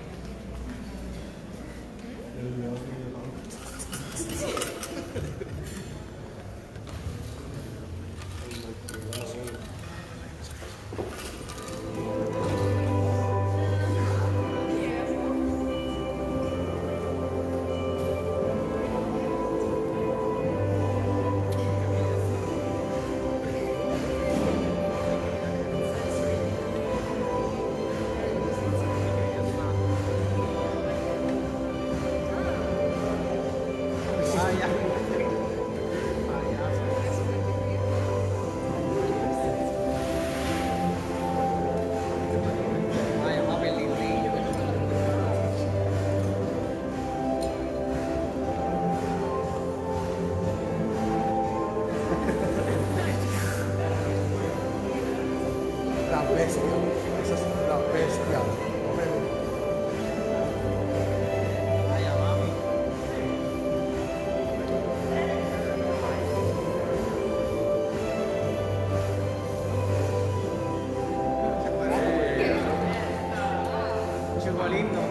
La bestia, esa es la bestia. Chico lindo.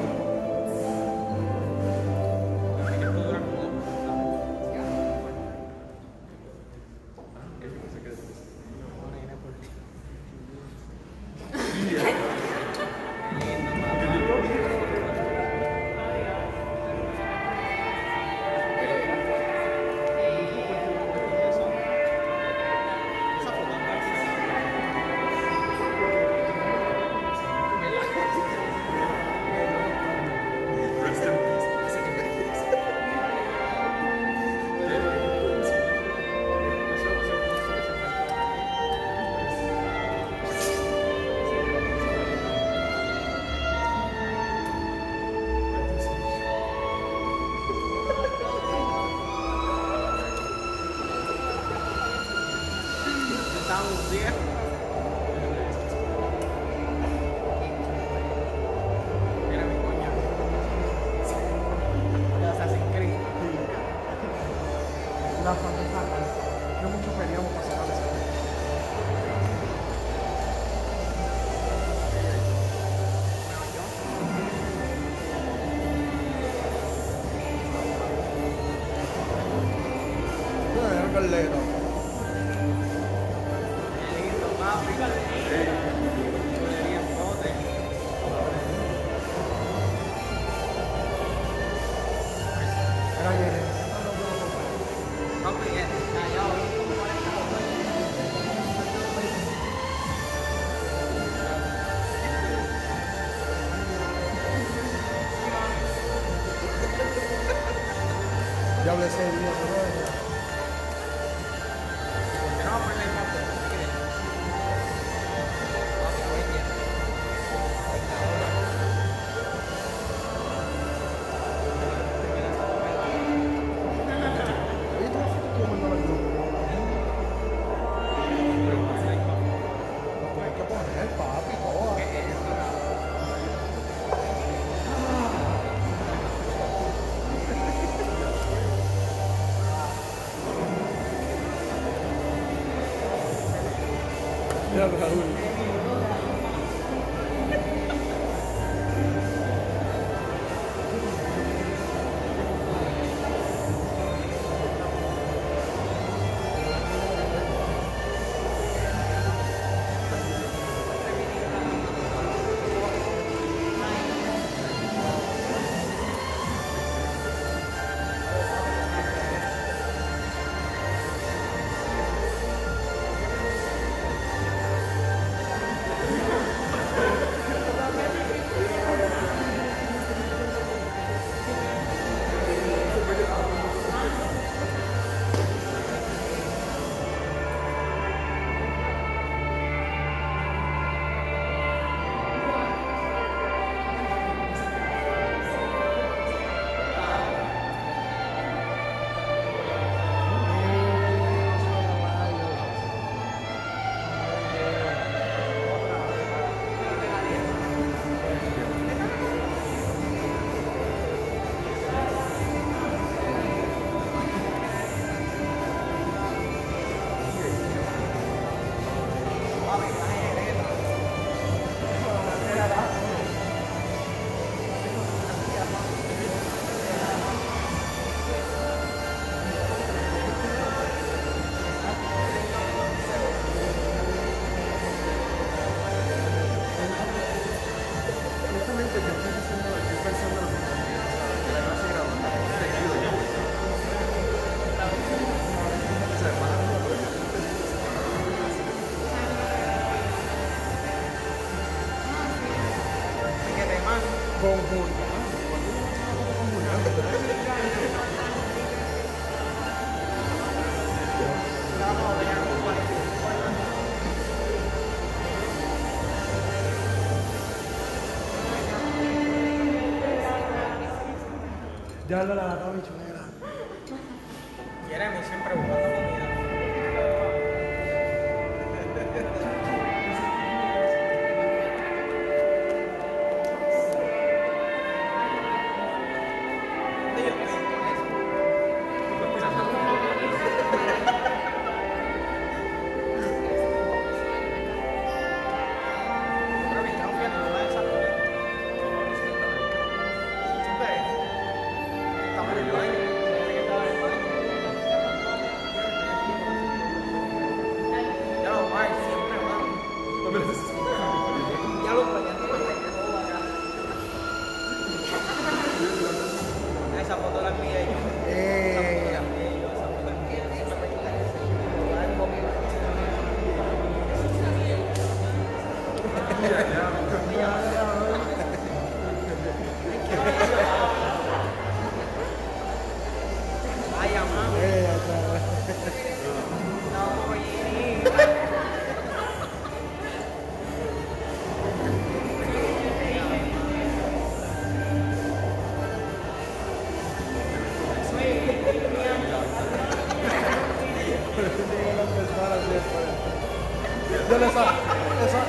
Estamos viejos. Mira mi coña. Ya se hace increíble. La famosa, no mucho peleamos para sacar esa. Bueno, Carlero. Era ayer. diablo ese día, bro. Ya, Raúl. Ya lo la daba bichonera. Jeremy siempre buscando comida. Yo le sa- esa-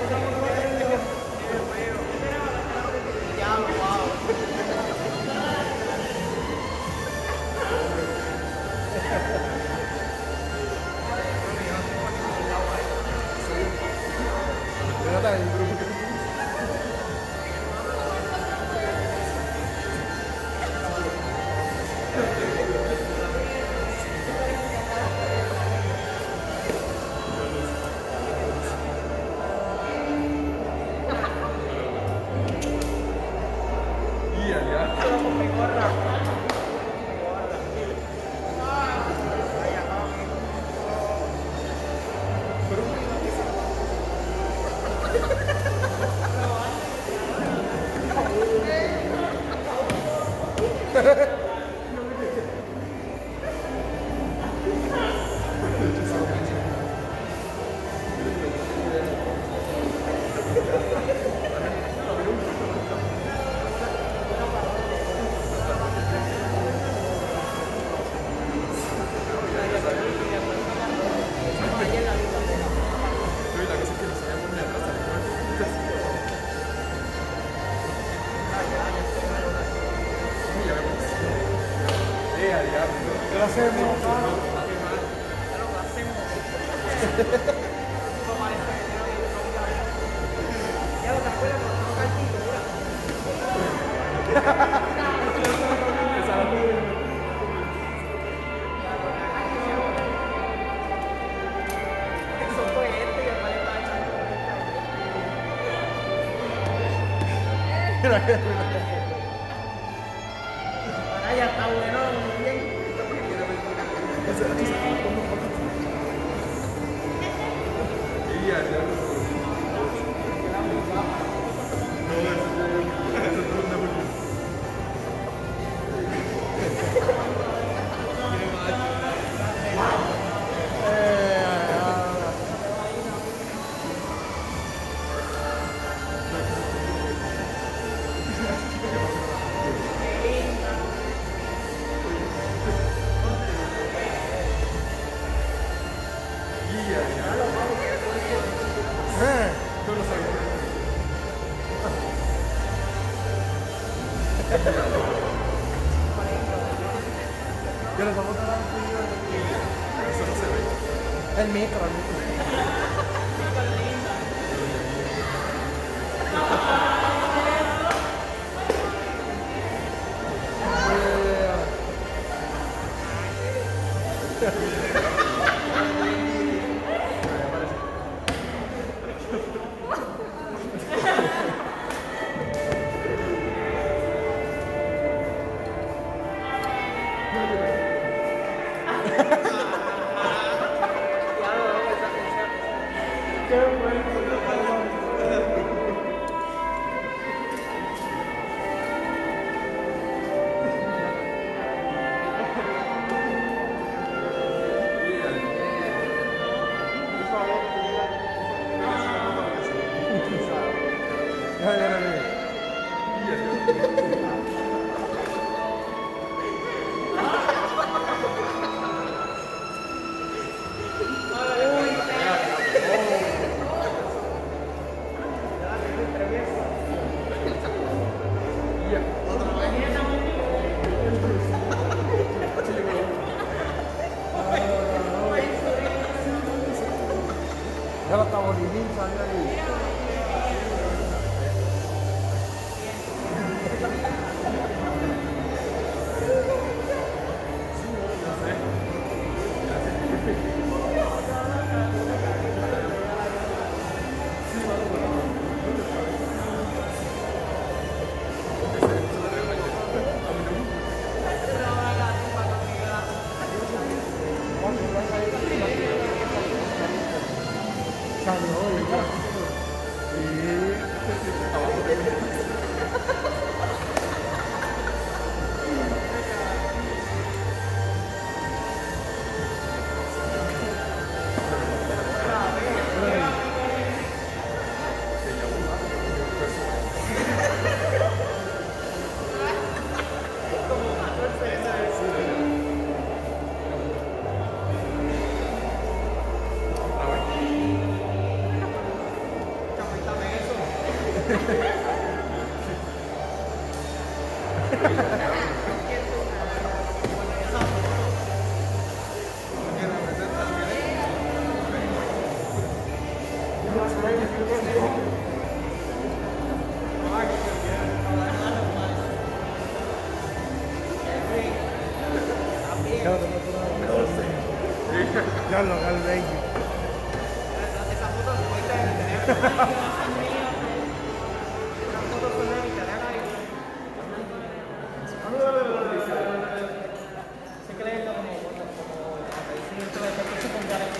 ¿Qué hacemos? Ahora ya está bueno, muy bien. El micro, el micro. Ya lo está Bolívar, salió ahí. Ya lo haga el bello. Esa foto no puede tener teléfono. Esa foto con mi teléfono. Se cree esto como como esto de que se ponga en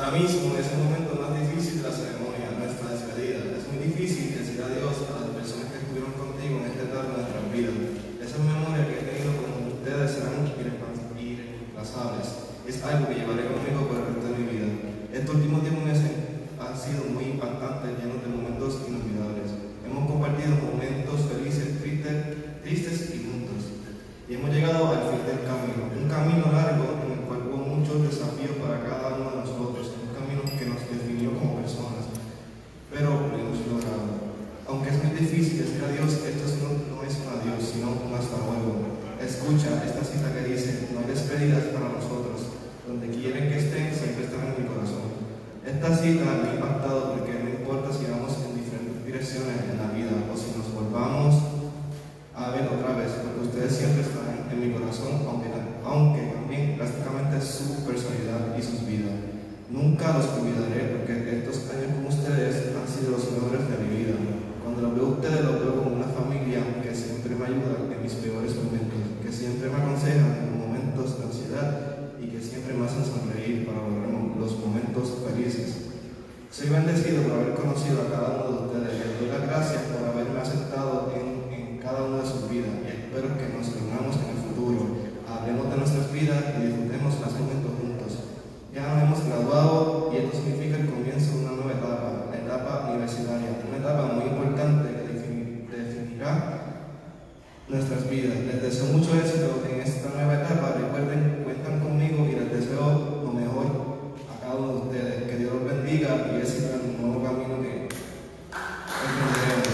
Ahora mismo es el momento más difícil de la ceremonia, nuestra despedida. Es muy difícil decir adiós a las personas que estuvieron contigo en esta etapa de nuestra vida. Esa memoria que he tenido con ustedes serán irreemplazables. Es algo que llevaré conmigo por el resto de mi vida. Este último tiempo ha sido muy impactante, lleno de momentos inolvidables. Hemos compartido momentos felices, tristes, tristes y juntos. Y hemos llegado al fin del camino. Un camino largo en el cual hubo muchos desafíos para cada uno de nosotros. Un camino que nos definió como personas. Pero lo hemos logrado. Aunque es muy difícil decir adiós, esto no, no es un adiós, sino un hasta luego. Escucha esta cita que dice: no hay despedidas para nosotros. Donde quieren que estén, siempre estarán en mi corazón. Esta cita me ha impactado porque no importa si vamos en diferentes direcciones en la vida o si nos volvamos a ver otra vez, porque ustedes siempre estarán en mi corazón, aunque, aunque también prácticamente su personalidad y sus vidas. Nunca los olvidaré porque estos años con ustedes han sido los mejores de mi vida. Cuando los veo a ustedes, los veo como una familia que siempre me ayuda en mis peores momentos, que siempre me aconsejan en momentos de ansiedad y que siempre me hacen sonreír para lograr los momentos felices. Soy bendecido por haber conocido a cada uno de ustedes. Les doy las gracias por haberme aceptado en, en cada una de sus vidas y espero que nos reunamos en el futuro, hablemos de nuestras vidas y disfrutemos los momentos juntos. Ya nos hemos graduado y esto significa el comienzo de una nueva etapa, la etapa universitaria, una etapa muy importante que definirá nuestras vidas. Les deseo mucho éxito en esta nueva etapa. Recuerden, cuentan conmigo y les deseo lo mejor a cada uno de ustedes. Que Dios los bendiga y éxito en el nuevo camino que emprenderemos.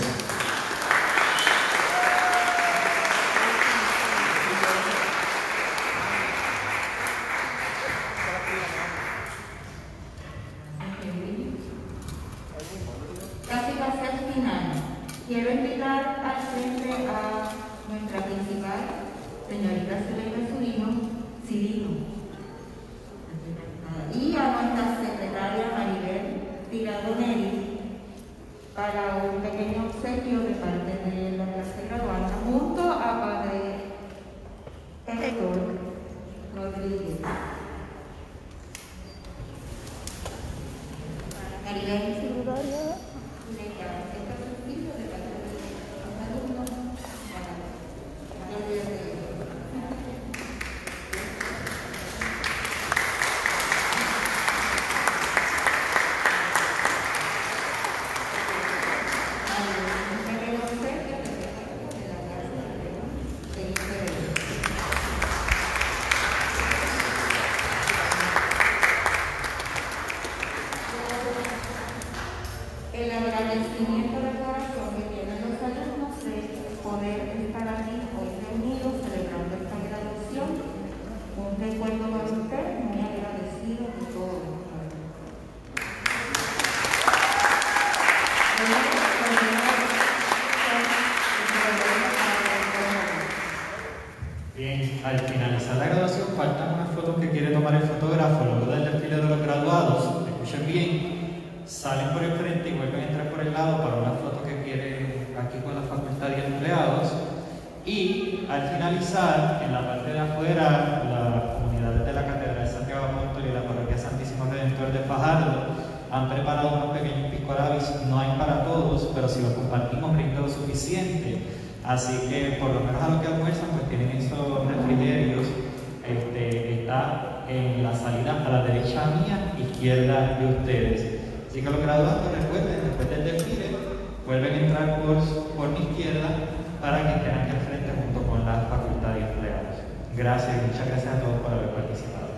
Casi casi al final, quiero invitar al frente a nuestra principal, señorita Selena Zurino, Cirino, y a nuestra secretaria Maribel Tirado Neri para un pequeño obsequio de parte de la clase graduada, junto a Padre Héctor Rodríguez. Maribel Tirado. El agradecimiento del corazón que tienen los alumnos de poder estar aquí hoy reunidos celebrando esta graduación. Un recuerdo para usted, muy agradecido de todo. Bien, al finalizar la graduación faltan unas fotos que quiere tomar el fotógrafo luego del desfile de los graduados. Escuchen bien. Salen por el frente y vuelven a entrar por el lado para una foto que quiere aquí con la facultad y empleados. Y al finalizar, en la parte de afuera, las comunidades de la Catedral de Santiago Apóstol y la Parroquia Santísimo Redentor de Fajardo han preparado unos pequeños piscolabis. No hay para todos, pero si lo compartimos brinda lo suficiente. Así que por lo menos a los que almuerzan, pues tienen esos refrigerios. Este, está en la salida a la derecha mía, izquierda de ustedes. Así que los graduados, recuerden, después del desfile, vuelven a entrar por, por mi izquierda para que estén aquí al frente junto con la facultad de empleados. Gracias y muchas gracias a todos por haber participado.